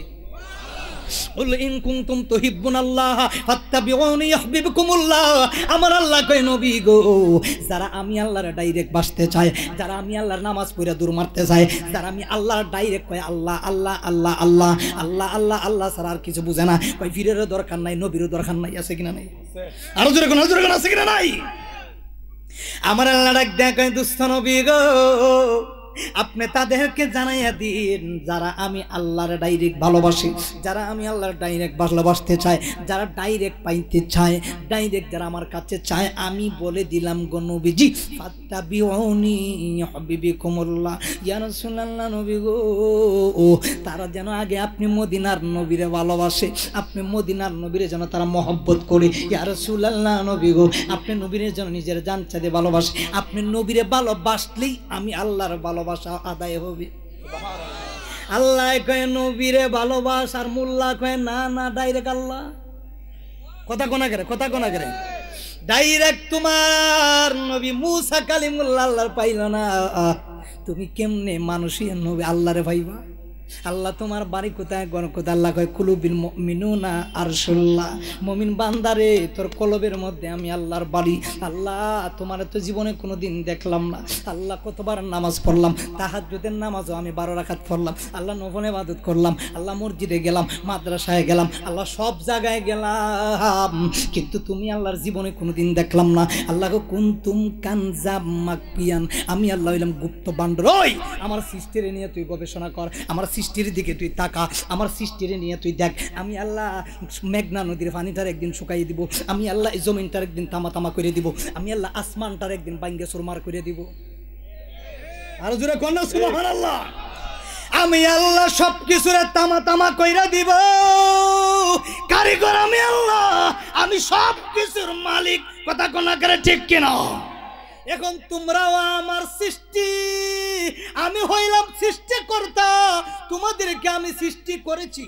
আমার আল্লাহ কয় নবী গো, যারা আমি আল্লাহর ডাইরেক্ট বাসতে চায়, যারা আমি আল্লাহর নামাজ পড়ে দূর মারতে চায়, যারা আমি আল্লাহর ডাইরেক্ট কয় আল্লাহ আল্লাহ আল্লাহ আল্লাহ আল্লাহ আল্লাহ আল্লাহ ছাড়া আর কিছু বুঝে না, কয় পীরেরও দরকার নাই, নবীরও দরকার নাই, আছে কিনা নাই? আরো জোরে কোন জোরে কোন আছে কিনা নাই? আমার আল্লাহ ডাক দেয় কয় দুস্থ নবী গো, আপনি তাদেরকে জানাইয়া দিন যারা আমি আল্লাহর ডাইরেক্ট ভালোবাসি, যারা আমি আল্লাহর ডাইরেক্ট ভালোবাসতে চাই, যারা ডাইরেক্ট পাইতে চায়, ডাইরেক্ট যারা আমার কাছে চায়, আমি বলে দিলাম গো নবীজি ফাত্তাবিউনি ইউহিব্বুকুমুল্লাহ। ইয়া রাসূলুল্লাহ নবী গো, তারা যেন আগে আপনি মদিনার নবীরে ভালোবাসে, আপনি মদিনার নবীরে যেন তারা মহব্বত করে। ইয়া রাসূলুল্লাহ নবী গো, আপনি নবীরে যেন নিজের জান চাঁদে ভালোবাসে, আপনি নবীরে ভালোবাসলেই আমি আল্লাহর ভালোবাসা আদায় হবে। আল্লাহ কয় নবীরে ভালোবাস, আর মোল্লা কয় না না ডাইরেক্ট আল্লাহ। কথা কোনা করে কথা কোনা করে ডাইরেক্ট তোমার নবী মুসা কালিমুল্লাহ আল্লাহর পাইল না, তুমি কেমনে মানুষই নবী আল্লাহরে পাইবা? আল্লাহ তোমার বাড়ি কোথায়, গণ কোথায়? আল্লাহ কয় কুলুবিল মুমিনুনা আরশুল্লাহ, মুমিন বান্দারে তোর কলবের মধ্যে আমি আল্লাহর বাড়ি। আল্লাহ তোমার তো জীবনে কোনো দিন দেখলাম না, আল্লাহ কতবার নামাজ পড়লাম, তাহাজ্জুদের নামাজও আমি বারো রাকাত পড়লাম, আল্লাহ নফল ইবাদত করলাম, আল্লাহ মসজিদে গেলাম, মাদ্রাসায় গেলাম, আল্লাহ সব জায়গায় গেলাম, কিন্তু তুমি আল্লাহর জীবনে কোনো দিন দেখলাম না। আল্লাহ কুনতুম কানজাম মাকপিয়ান, আমি আল্লাহ হইলাম গুপ্ত ভান্ডার। ওই আমার সৃষ্টিরে নিয়ে তুই গবেষণা কর, আমার সৃষ্টির দিকে তুই তাকা, আমার সৃষ্টিরে নিয়ে তুই দেখ। আমি আল্লাহ মেঘনা নদীর পানিটার একদিন শুকাই দিব, আমি আল্লাহ এই জমিনটার একদিন তামা তামা করে দিব, আমি আল্লাহ আসমানটার একদিন বাইঙ্গে সুরমার করে দিব। আর জোরে কন্যা সুবহানাল্লাহ। আমি আল্লাহ সব কিছুরে তামা তামা কইরা দিব, কারিগর আমি আল্লাহ, আমি সব কিছুর মালিক। কথা কোনা করে ঠিক কিনা? এখন তোমরাও আমার সৃষ্টি, আমি হইলাম সৃষ্টিকর্তা, তোমাদেরকে আমি সৃষ্টি করেছি।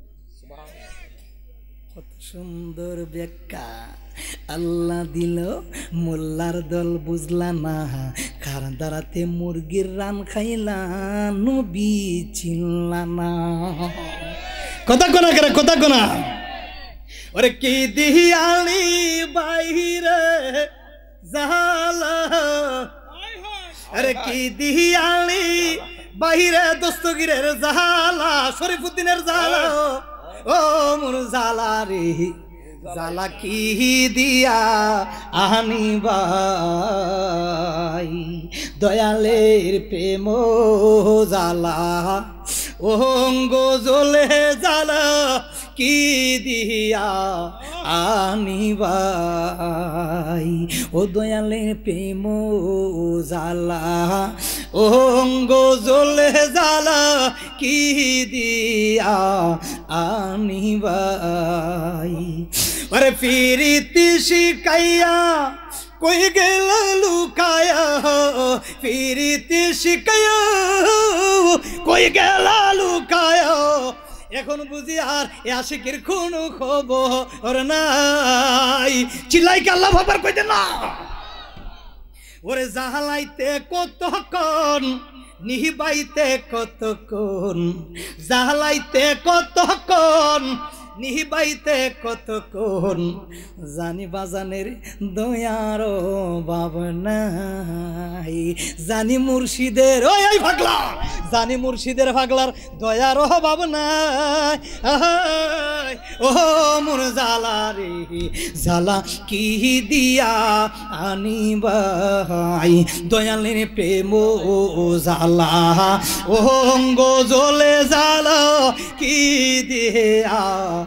কত সুন্দর ব্যাখ্যা আল্লাহ দিল। মোল্লার দল বুঝলা না, কার দ্বারাতে মুরগির রান খাইলা, নবী চিনলা না। কথা কোনা করে কথা কোনা। ওরে কি দিয়ালি বাইরে জালা, আরে কি দিয়ালি বাইরে দস্তগীরের জালা, শরীফুদ্দিনের জালা, ও মোর জালা রে জালা কি দিয়া আনিবাই, দয়ালের প্রেম জালা, অঙ্গ জ্বলে জালা কি দিয়া আনিবাই, ও দয়ালের প্রেম জালা, অঙ্গ জ্বলে জালা কি দিয়া আনিবাই। আরে ফিরিতি শিকাইয়া কই গেল লুকায়া, ফিরিতি শিকাইয়া কই গেল লুকায়া, এখন বুঝি আর আশিকের কোনো খবর নাই। চিল্লাই কে আল্লাহ বাবার কইতে না। ওরে জাহালাইতে কতক্ষণ, নিহিবাইতে কতক্ষণ, জাহালাইতে কতক্ষণ, নিহিবাইতে কতক্ষণ, জানি বাজানের দয়ার ভাবনাই, জানি মুর্শিদের ওই ওই ভাগলা, জানি মুর্শিদের ভাগলার দয়ার ভাবনাই। ও মোর জালা রে জালা কি দিয়া আনিবাই, দয়ালের প্রেম জালা, অঙ্গ জ্বলে জালা কি দিয়া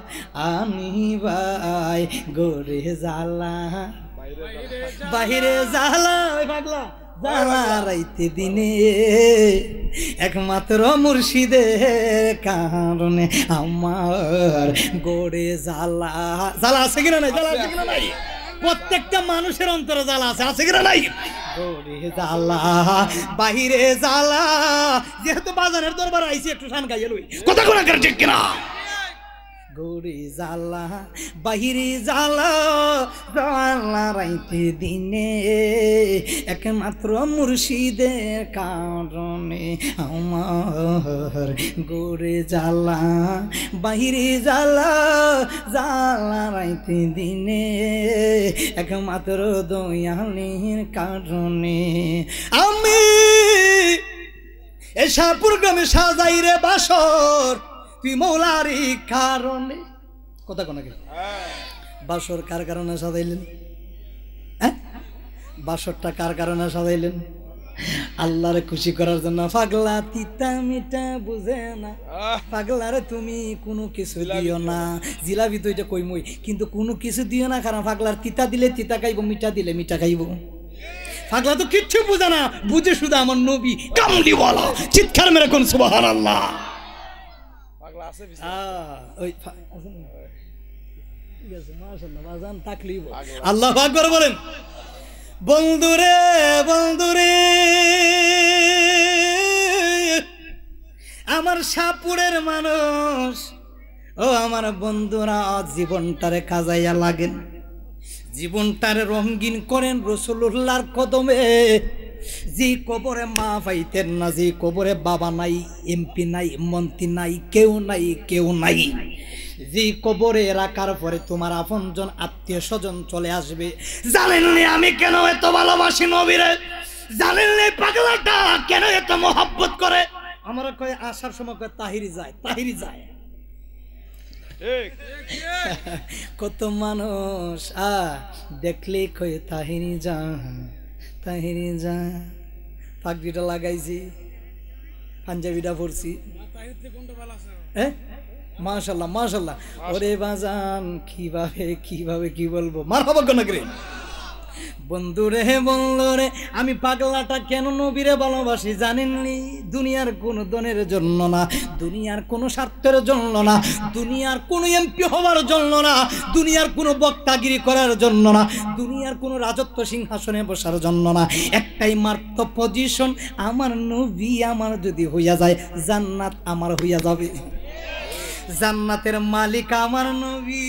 আনিবাই, গোরে জালা বাহিরে জালা, ওই পাগলা জালা রাইতে দিনে, একমাত্র মুর্শিদের কারণে আমার গোরে জালা। জালা আছে কিনা নাই? জালা আছে কিনা নাই? প্রত্যেকটা মানুষের অন্তরে জ্বালা আছে, আছে কিনা নাই? গোরে জ্বালা বাহিরে জ্বালা, যেহেতু বাজারের দরবার আইছি একটু শান গাইয়ে লই। কথা কোনা করে ঠিক কিনা? গোরে জ্বালা বাহিরে জ্বালা, জ্বালা রাইতে দিনে, একমাত্র মুর্শিদের কারণে আমার গোরে জ্বালা বাহিরে জ্বালা, জ্বালা রাইতে দিনে, একমাত্র দয়ালের কারণে। আমি এ শাহপুর গ্রামে সাজাই রে বাসর, তুই মৌলারি কারণে। কথা কোনা কে? বাসর কার কারণে সাজাইলেন? হ্যাঁ, বাসরটা কার কারণে সাজাইলেন? আল্লাহরে খুশি করার জন্য। পাগলা তিতা মিঠা বুঝে না, পাগলারে তুমি কোনো কিছু দিও না। জিলাপি তো এটা কইমই, কিন্তু কোনো কিছু দিও না, কারণ পাগলার তিতা দিলে তিতা খাইব, মিঠা দিলে মিঠা খাইব। পাগলা তো কিচ্ছু বুঝে না, বুঝে শুধু আমার নবী কামলি বলা। চিৎকার মেরে কোন সুবহানাল্লাহ। আল্লাহু আকবার বলেন। বন্ধুরে বন্ধুরে আমার শাহপুরের মানুষ, ও আমার বন্ধুরা, জীবনটারে কাজাইয়া লাগেন, জীবনটারে রঙিন করেন রাসূলুল্লাহর কদমে। যে কবরে মা পাইতেন না, যে কবরে বাবা নাই, এমপি নাই, মন্ত্রী নাই, কেউ নাই, কেউ নাই, যে কবরে রাখার পরে তোমার আপনজন আত্মীয় স্বজন চলে আসবে। জানেননি আমি কেন এত ভালোবাসি নবীরে? জানেননি পাগলাটা কেন এত মহব্বত করে? আমরা কয় আসার সময় কয় তাহিরি যায়, তাহিরি যায়। কত মানুষ আ দেখলে কয় তাহিরি যা, তাহিরি যা। পাগড়িটা লাগাইছি, পাঞ্জাবিটা পড়ছি হ্যাঁ মাশাল্লাহ মাশাল্লাহ ওরে বাজান কিভাবে কিভাবে কি বলবো মারহাবা গণগ্রে বন্ধুরে বন্ধুরে আমি পাগলাটা কেন নবীরে ভালোবাসি জানেননি দুনিয়ার কোন দনের জন্য না দুনিয়ার কোন স্বার্থের জন্য না দুনিয়ার কোন এমপি হওয়ার জন্য না দুনিয়ার কোন বক্তাগিরি করার জন্য না দুনিয়ার কোন রাজত্ব সিংহাসনে বসার জন্য না একটাই মাত্র পজিশন আমার নবী আমার যদি হইয়া যায় জান্নাত আমার হইয়া যাবে জান্নাতের মালিক আমার নবী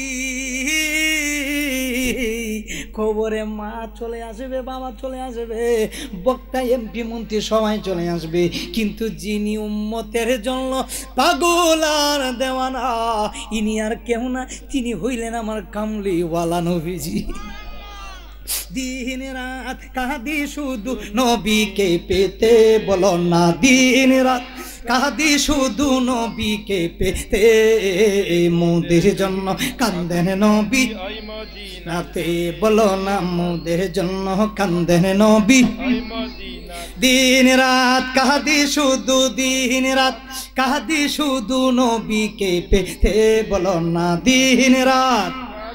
খবরে মা চলে আসবে বাবা চলে আসবে বক্তা এমপি মন্ত্রী সবাই চলে আসবে কিন্তু যিনি উম্মতের জন্য পাগল আর দেওয়ানা ইনি আর কেউ না তিনি হইলেন আমার কামলিওয়ালা নবীজি দিন রাত কাঁদি শুধু নবীকে পেতে বলো না দিন রাত কাঁদি শুধু নবীকে পেতে মোদের জন্য কান্দেন নবী নাতে বলো না মোদের জন্য কান্দেন নবী দিন রাত কাঁদি শুধু দিন রাত কাঁদি শুধু নবীকে পেতে বলো না দিন রাত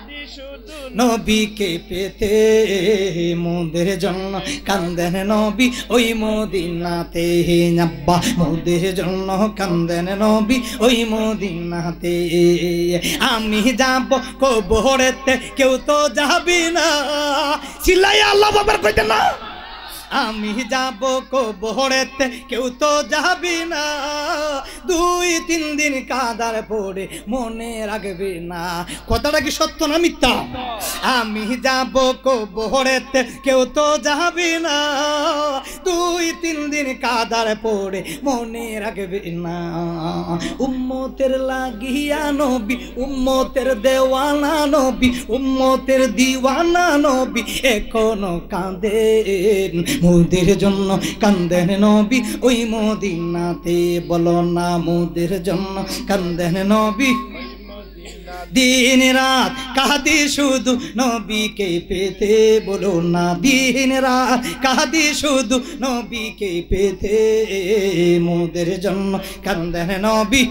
নবীকে পেতে মোদের জন্য কান্দেন নবী ওই মদিনাতে আব্বা মোদের জন্য কান্দেন নবী ওই মদিনাতে আমি যাব কবরেতে কেউ তো যাবি না চিল্লাই আল্লাহু আকবার কইতে না আমি যাব কবরেতে কেউ তো যাবি না দুই তিন দিন কাদার পড়ে মনে রাখবে না কথাটা কি সত্য না মিথ্যা আমি যাব কবরেতে কেউ তো যাবি না দুই তিন দিন কাদার পড়ে মনে রাখবে না উম্মতের লাগিয়া নবী উম্মতের দেওয়ানা নবী উম্মতের দিওয়ানা নবী এখনো কাঁদেন মোদের জন্য কান্দেন নবী ওই মদিনাতে বলো না মোদের জন্য কান্দেন নবী দিন রাত কাঁদি শুধু নবীকে পেতে বলো না দিন রাত কাঁদি শুধু নবীকে পেতে মোদের জন্য কান্দেন নবী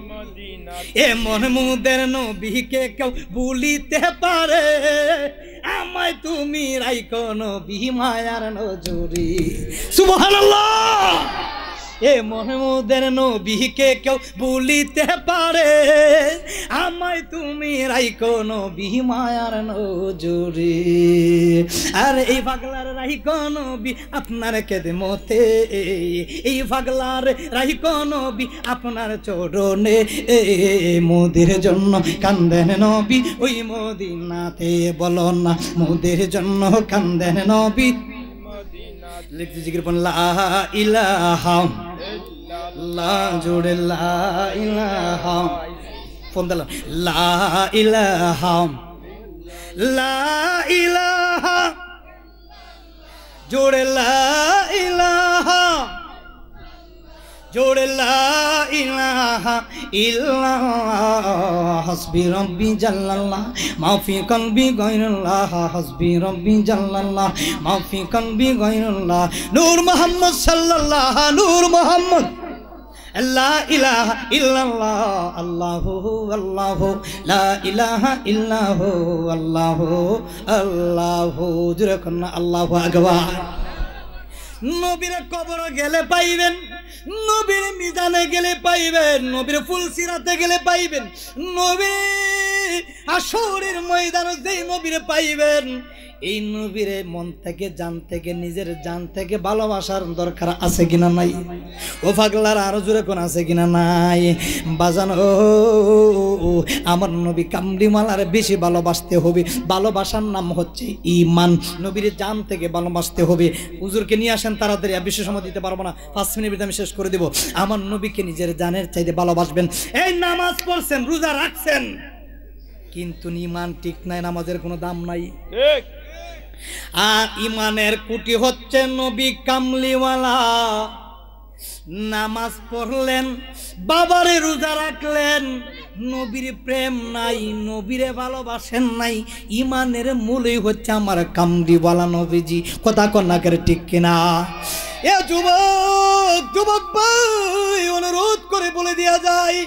এমন মোদের নবীকে কেউ ভুলিতে পারে আমায় তুমি রাইখো নবী মায়ার নজরে সুবহানাল্লাহ এ মোহাম্মদের নবীকে কেউ ভুলিতে পারে আমায় তুমি রাইখো নবী মায়ার নজরে আর এই পাগলার রাইখো নবী আপনার খেদমতে এই পাগলার রাইখো নবী আপনার চরণে মোদের জন্য কান্দেন নবী ওই মদিনাতে বলো না মোদের জন্য কান্দেন নবী লিখতে জিকির পড়ুন লা ইলাহা লা জোড়ে লা ইলাহা ফোন দিলাম লা ইলাহা লা ইলাহা জোড়ে লা ইলাহা জোড়ে লা ইলাহা ইল্লাল্লাহ হাসবি রব্বি জাল্লাল্লাহ মাফি কলবি গায়রুল্লাহ হাসবি রব্বি জাল্লাল্লাহ মাফি কলবি গায়রুল্লাহ নূর মুহাম্মদ সাল্লাল্লাহ নূর মুহাম্মদ লা ইলাহা ইল্লাল্লাহ আল্লাহু আল্লাহু লা ইলাহা ইল্লাহু আল্লাহু আল্লাহু জোরে কোন আল্লাহু আকবার নবীর কবর গেলে পাইবেন নবীর মিজানে গেলে পাইবেন নবীর ফুলসিরাতে গেলে পাইবেন নবীর হাসরের ময়দানে যেই নবীরে পাইবেন এই নবীর মন থেকে জান থেকে নিজের জান থেকে ভালোবাসার দরকার আছে কিনা নাই ও পাগলার আরো জোরে কোন আছে কিনা নাই বাজানো আমার নবী কামলিওয়ালার বেশি ভালোবাসতে হবে ভালোবাসার নাম হচ্ছে ঈমান নবীর জান থেকে ভালোবাসতে হবে হুজুরকে নিয়ে আসেন তাড়াতাড়ি বেশি সময় দিতে পারবো না পাঁচ মিনিট আমি শেষ করে দেব আমার নবীকে নিজের জানের চাইতে ভালোবাসবেন এই নামাজ পড়ছেন রোজা রাখছেন কিন্তু ঈমান ঠিক নাই নামাজের কোনো দাম নাই ঠিক আর ইমানের কুটি হচ্ছে নবী কামলিওয়ালা নামাজ পড়লেন বাবারে রোজা রাখলেন নবীর প্রেম নাই, নবীরে ভালোবাসেন নাই, ইমানের মূলই হচ্ছে আমার কামড়িওয়ালা নবীজি। কথা কন্যাকের ঠিক কিনা? এ যুবক, যুবক ভাই, অনুরোধ করে বলে দেয়া যায়,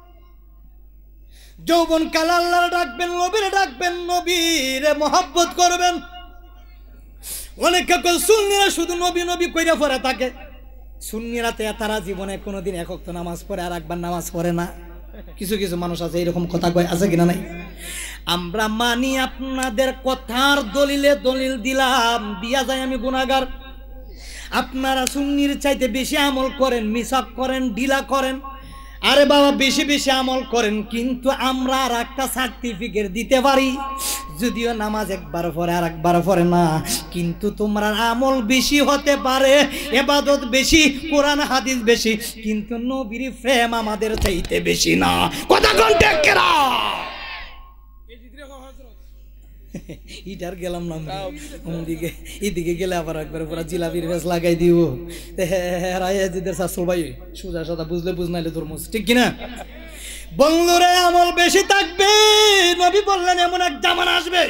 যৌবন কাল আল্লাহর ডাকবেন, নবীরে ডাকবেন, নবীরে মহব্বত করবেন। অনেকে সুন্নিরা শুধু নবী নবী কইরা পড়ে থাকে। সুন্নিরা তো তারা জীবনে কোনোদিন এক ওয়াক্ত নামাজ পড়ে আর একবার নামাজ পড়ে না। কিছু কিছু মানুষ আছে এরকম কথা কয়, আছে কিনা নাই? আমরা মানি আপনাদের কথার দলিলে দলিল দিলাম, দিয়া যায় আমি গুনাহগার। আপনারা সুন্নির চাইতে বেশি আমল করেন, মিসাক করেন, ঢিলা করেন, আরে বাবা বেশি বেশি আমল করেন, কিন্তু আমরা আর একটা সার্টিফিকেট দিতে পারি, যদিও নামাজ একবার পরে আর একবার পরে না, কিন্তু তোমরা আমল বেশি হতে পারে, ইবাদত বেশি, কোরআন হাদিস বেশি, কিন্তু নবীর প্রেম আমাদের চাইতে বেশি না। কথা কোন ঠিক কিনা? ইটার গেলাম না ওদিকে, এদিকে গেলে আবার একবার পুরা জিলাপির ফেস লাগাই দিব। রায়াজিদের শাশুল ভাই সোজা সাদা বুঝলে বুঝ নাইলে তরমুজ, ঠিক কিনা? বন্ধুরে আমল বেশি থাকবে। নবী বললেন এমন এক জামানা আসবে,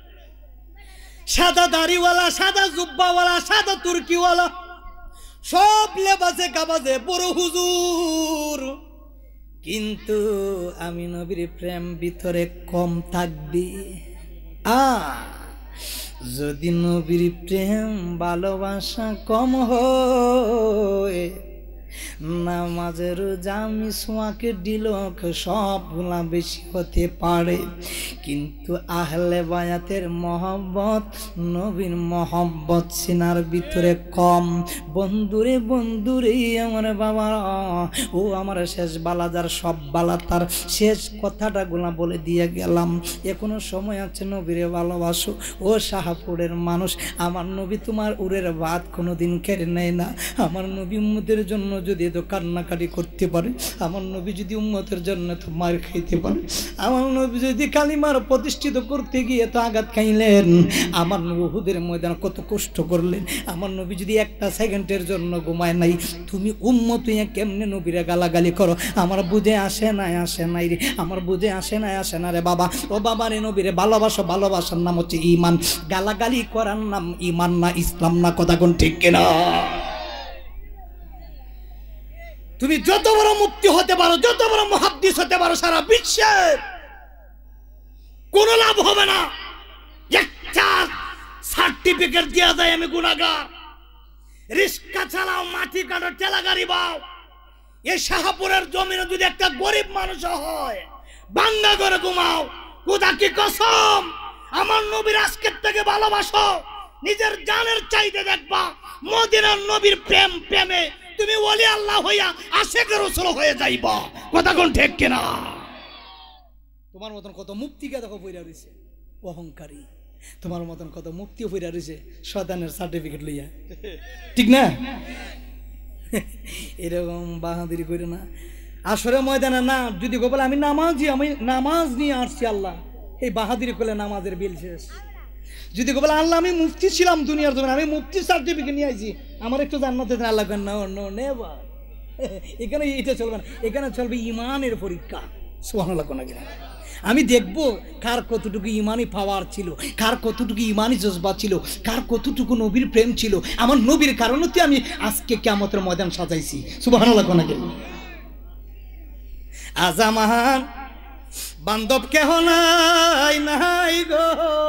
সাদা দাড়িওয়ালা, সাদা জুব্বাওয়ালা, সাদা তুর্কিওয়ালা, সব লেবাসে কাবাজে বড় হুজুর, কিন্তু আমি নবীর প্রেম ভিতরে কম থাকবে। আ যদি নবীর প্রেম ভালোবাসা কম হয়, নামাজের জামি সোয়াকে দিল সবগুলা বেশি হতে পারে, কিন্তু আহলে বায়াতের মহব্বত, নবীর মহব্বত সিনার ভিতরে কম। বন্ধুরে বন্ধুরে আমার বাবা, ও আমার শেষ বালাজার সব বালা তার শেষ কথাটা গুলা বলে দিয়ে গেলাম। এখনো সময় আছে, নবীরে ভালোবাসো। ও শাহপুরের মানুষ, আমার নবী তোমার উরের ভাত কোনোদিন কেড়ে নেয় না। আমার নবী উম্মতের জন্য যদি এত কান্নাকাটি করতে পারে, আমার নবী যদি উম্মতের জন্য তো মার খাইতে পারে, আমার নবী যদি কালিমার প্রতিষ্ঠিত করতে গিয়ে তো আঘাত খাইলেন, আমার নবী উহুদের ময়দান কত কষ্ট করলেন, আমার নবী যদি একটা সেকেন্ডের জন্য ঘুমায় নাই, তুমি উম্মত হইয়া কেমনে নবীরে গালাগালি করো? আমার বুঝে আসে না, আসে নাই রে, আমার বুঝে আসে না, আসে না রে বাবা। ও বাবা রে, নবীরে ভালোবাসো, ভালোবাসার নাম হচ্ছে ঈমান, গালাগালি করার নাম ঈমান না, ইসলাম না। কথা কোন ঠিক কিনা? তুমি যত বড় মুফতি হতে পারো, যত বড় মুহাদ্দিস হতে পারো, সারা বিশ্বের কোন লাভ হবে না। একটা সার্টিফিকেট দেওয়া যায় আমি গুনাহগার, রিস্কা চালাও, মাটি কাটো, ঠেলা গাড়ি বাও, এই শাহপুরের জমিনে যদি একটা গরিব মানুষ হয়, বাংলা করে ঘুমাও, খোদা কি কসম, আমার নবীর আজকের থেকে ভালোবাসো, নিজের জানের চাইতে দেখবা মদিনার নবীর প্রেম প্রেমে তুমি ওলি আল্লাহ হইয়া আশিকে রাসূল হয়ে যাইবা। কথা কোন ঠিক কিনা? তোমার মতন কত মুফতিকে দেখো পয়রা রইছে অহংকারী, তোমার মতন কত মুফতিও পয়রা রইছে শয়তানের সার্টিফিকেট লইয়া, ঠিক না? এরকম বাহাদুরি করে না। আসরে ময়দানে না যদি গো বলে আমি নামাজি, আমি নামাজ নিয়ে আসছি আল্লাহ, এই বাহাদুরি করলে নামাজের বিল শেষ। যদি গো বলে আল্লাহ আমি মুফতি ছিলাম দুনিয়ার জমিনে, আমি মুফতি সার্টিফিকেট নিয়ে আইছি, আমার একটু জান্নাতে দেন, আল্লাহ কেন? No never. এখানে এটা চলবে না, এখানে চলবে ইমানের পরীক্ষা। সুবহানাল্লাহ কোন কিনা? আমি দেখব কার কতটুকু ইমানি পাওয়ার ছিল, কার কতটুকু ইমানি জজবা ছিল, কার কতটুকু নবীর প্রেম ছিল। আমার নবীর কারণে তো আমি আজকে কিয়ামতের ময়দান সাজাইছি। সুবহানাল্লাহ কোন কিনা? আজামান বান্ধব কেহ নাই, নাই গো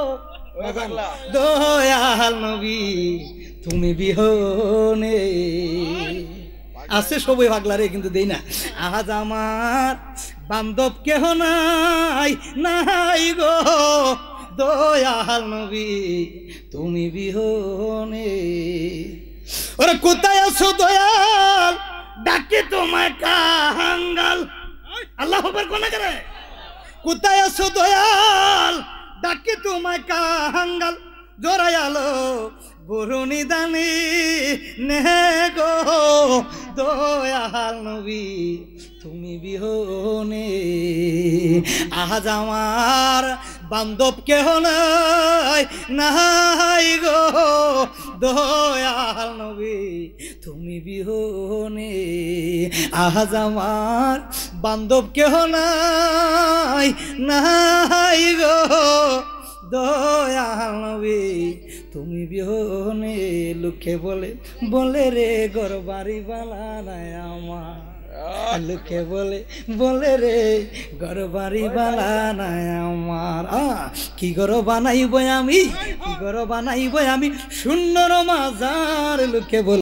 দয়াল নবী তুমি বিহনে। আছে সবাই পাগলারে, কিন্তু দেই না। আজ আমার বান্ধব কেহ নাই, নাই গো দয়াল নবী তুমি বিহনে। ওরে কোথায় আছো দয়াল, ডাকে তোমায় কাঙ্গাল। আল্লাহ হবার কোন করে? কোথায় আছো দয়াল, ডাকে তোমায় কাঙ্গাল। জোরায়ালো বরুণী দানি নে গো দয়াল নবী তুমি বিহনে। আজ আমার বান্ধব কেহ নাই নাই গো দয়াল নবী তুমি বিহনে আজ আমার বান্ধব কেহ নাই নাই গো দয়াল নবী তুমি বিহনে লোকে বলে বলে রে ঘর বাড়ি বালা নাই আমার লোকে বলে বলে রে ঘর বাড়ি বালা নাই আমার কি ঘর বানাইব আমি কি ঘর বানাইব আমি সুন্দর মাজার লোকে বলে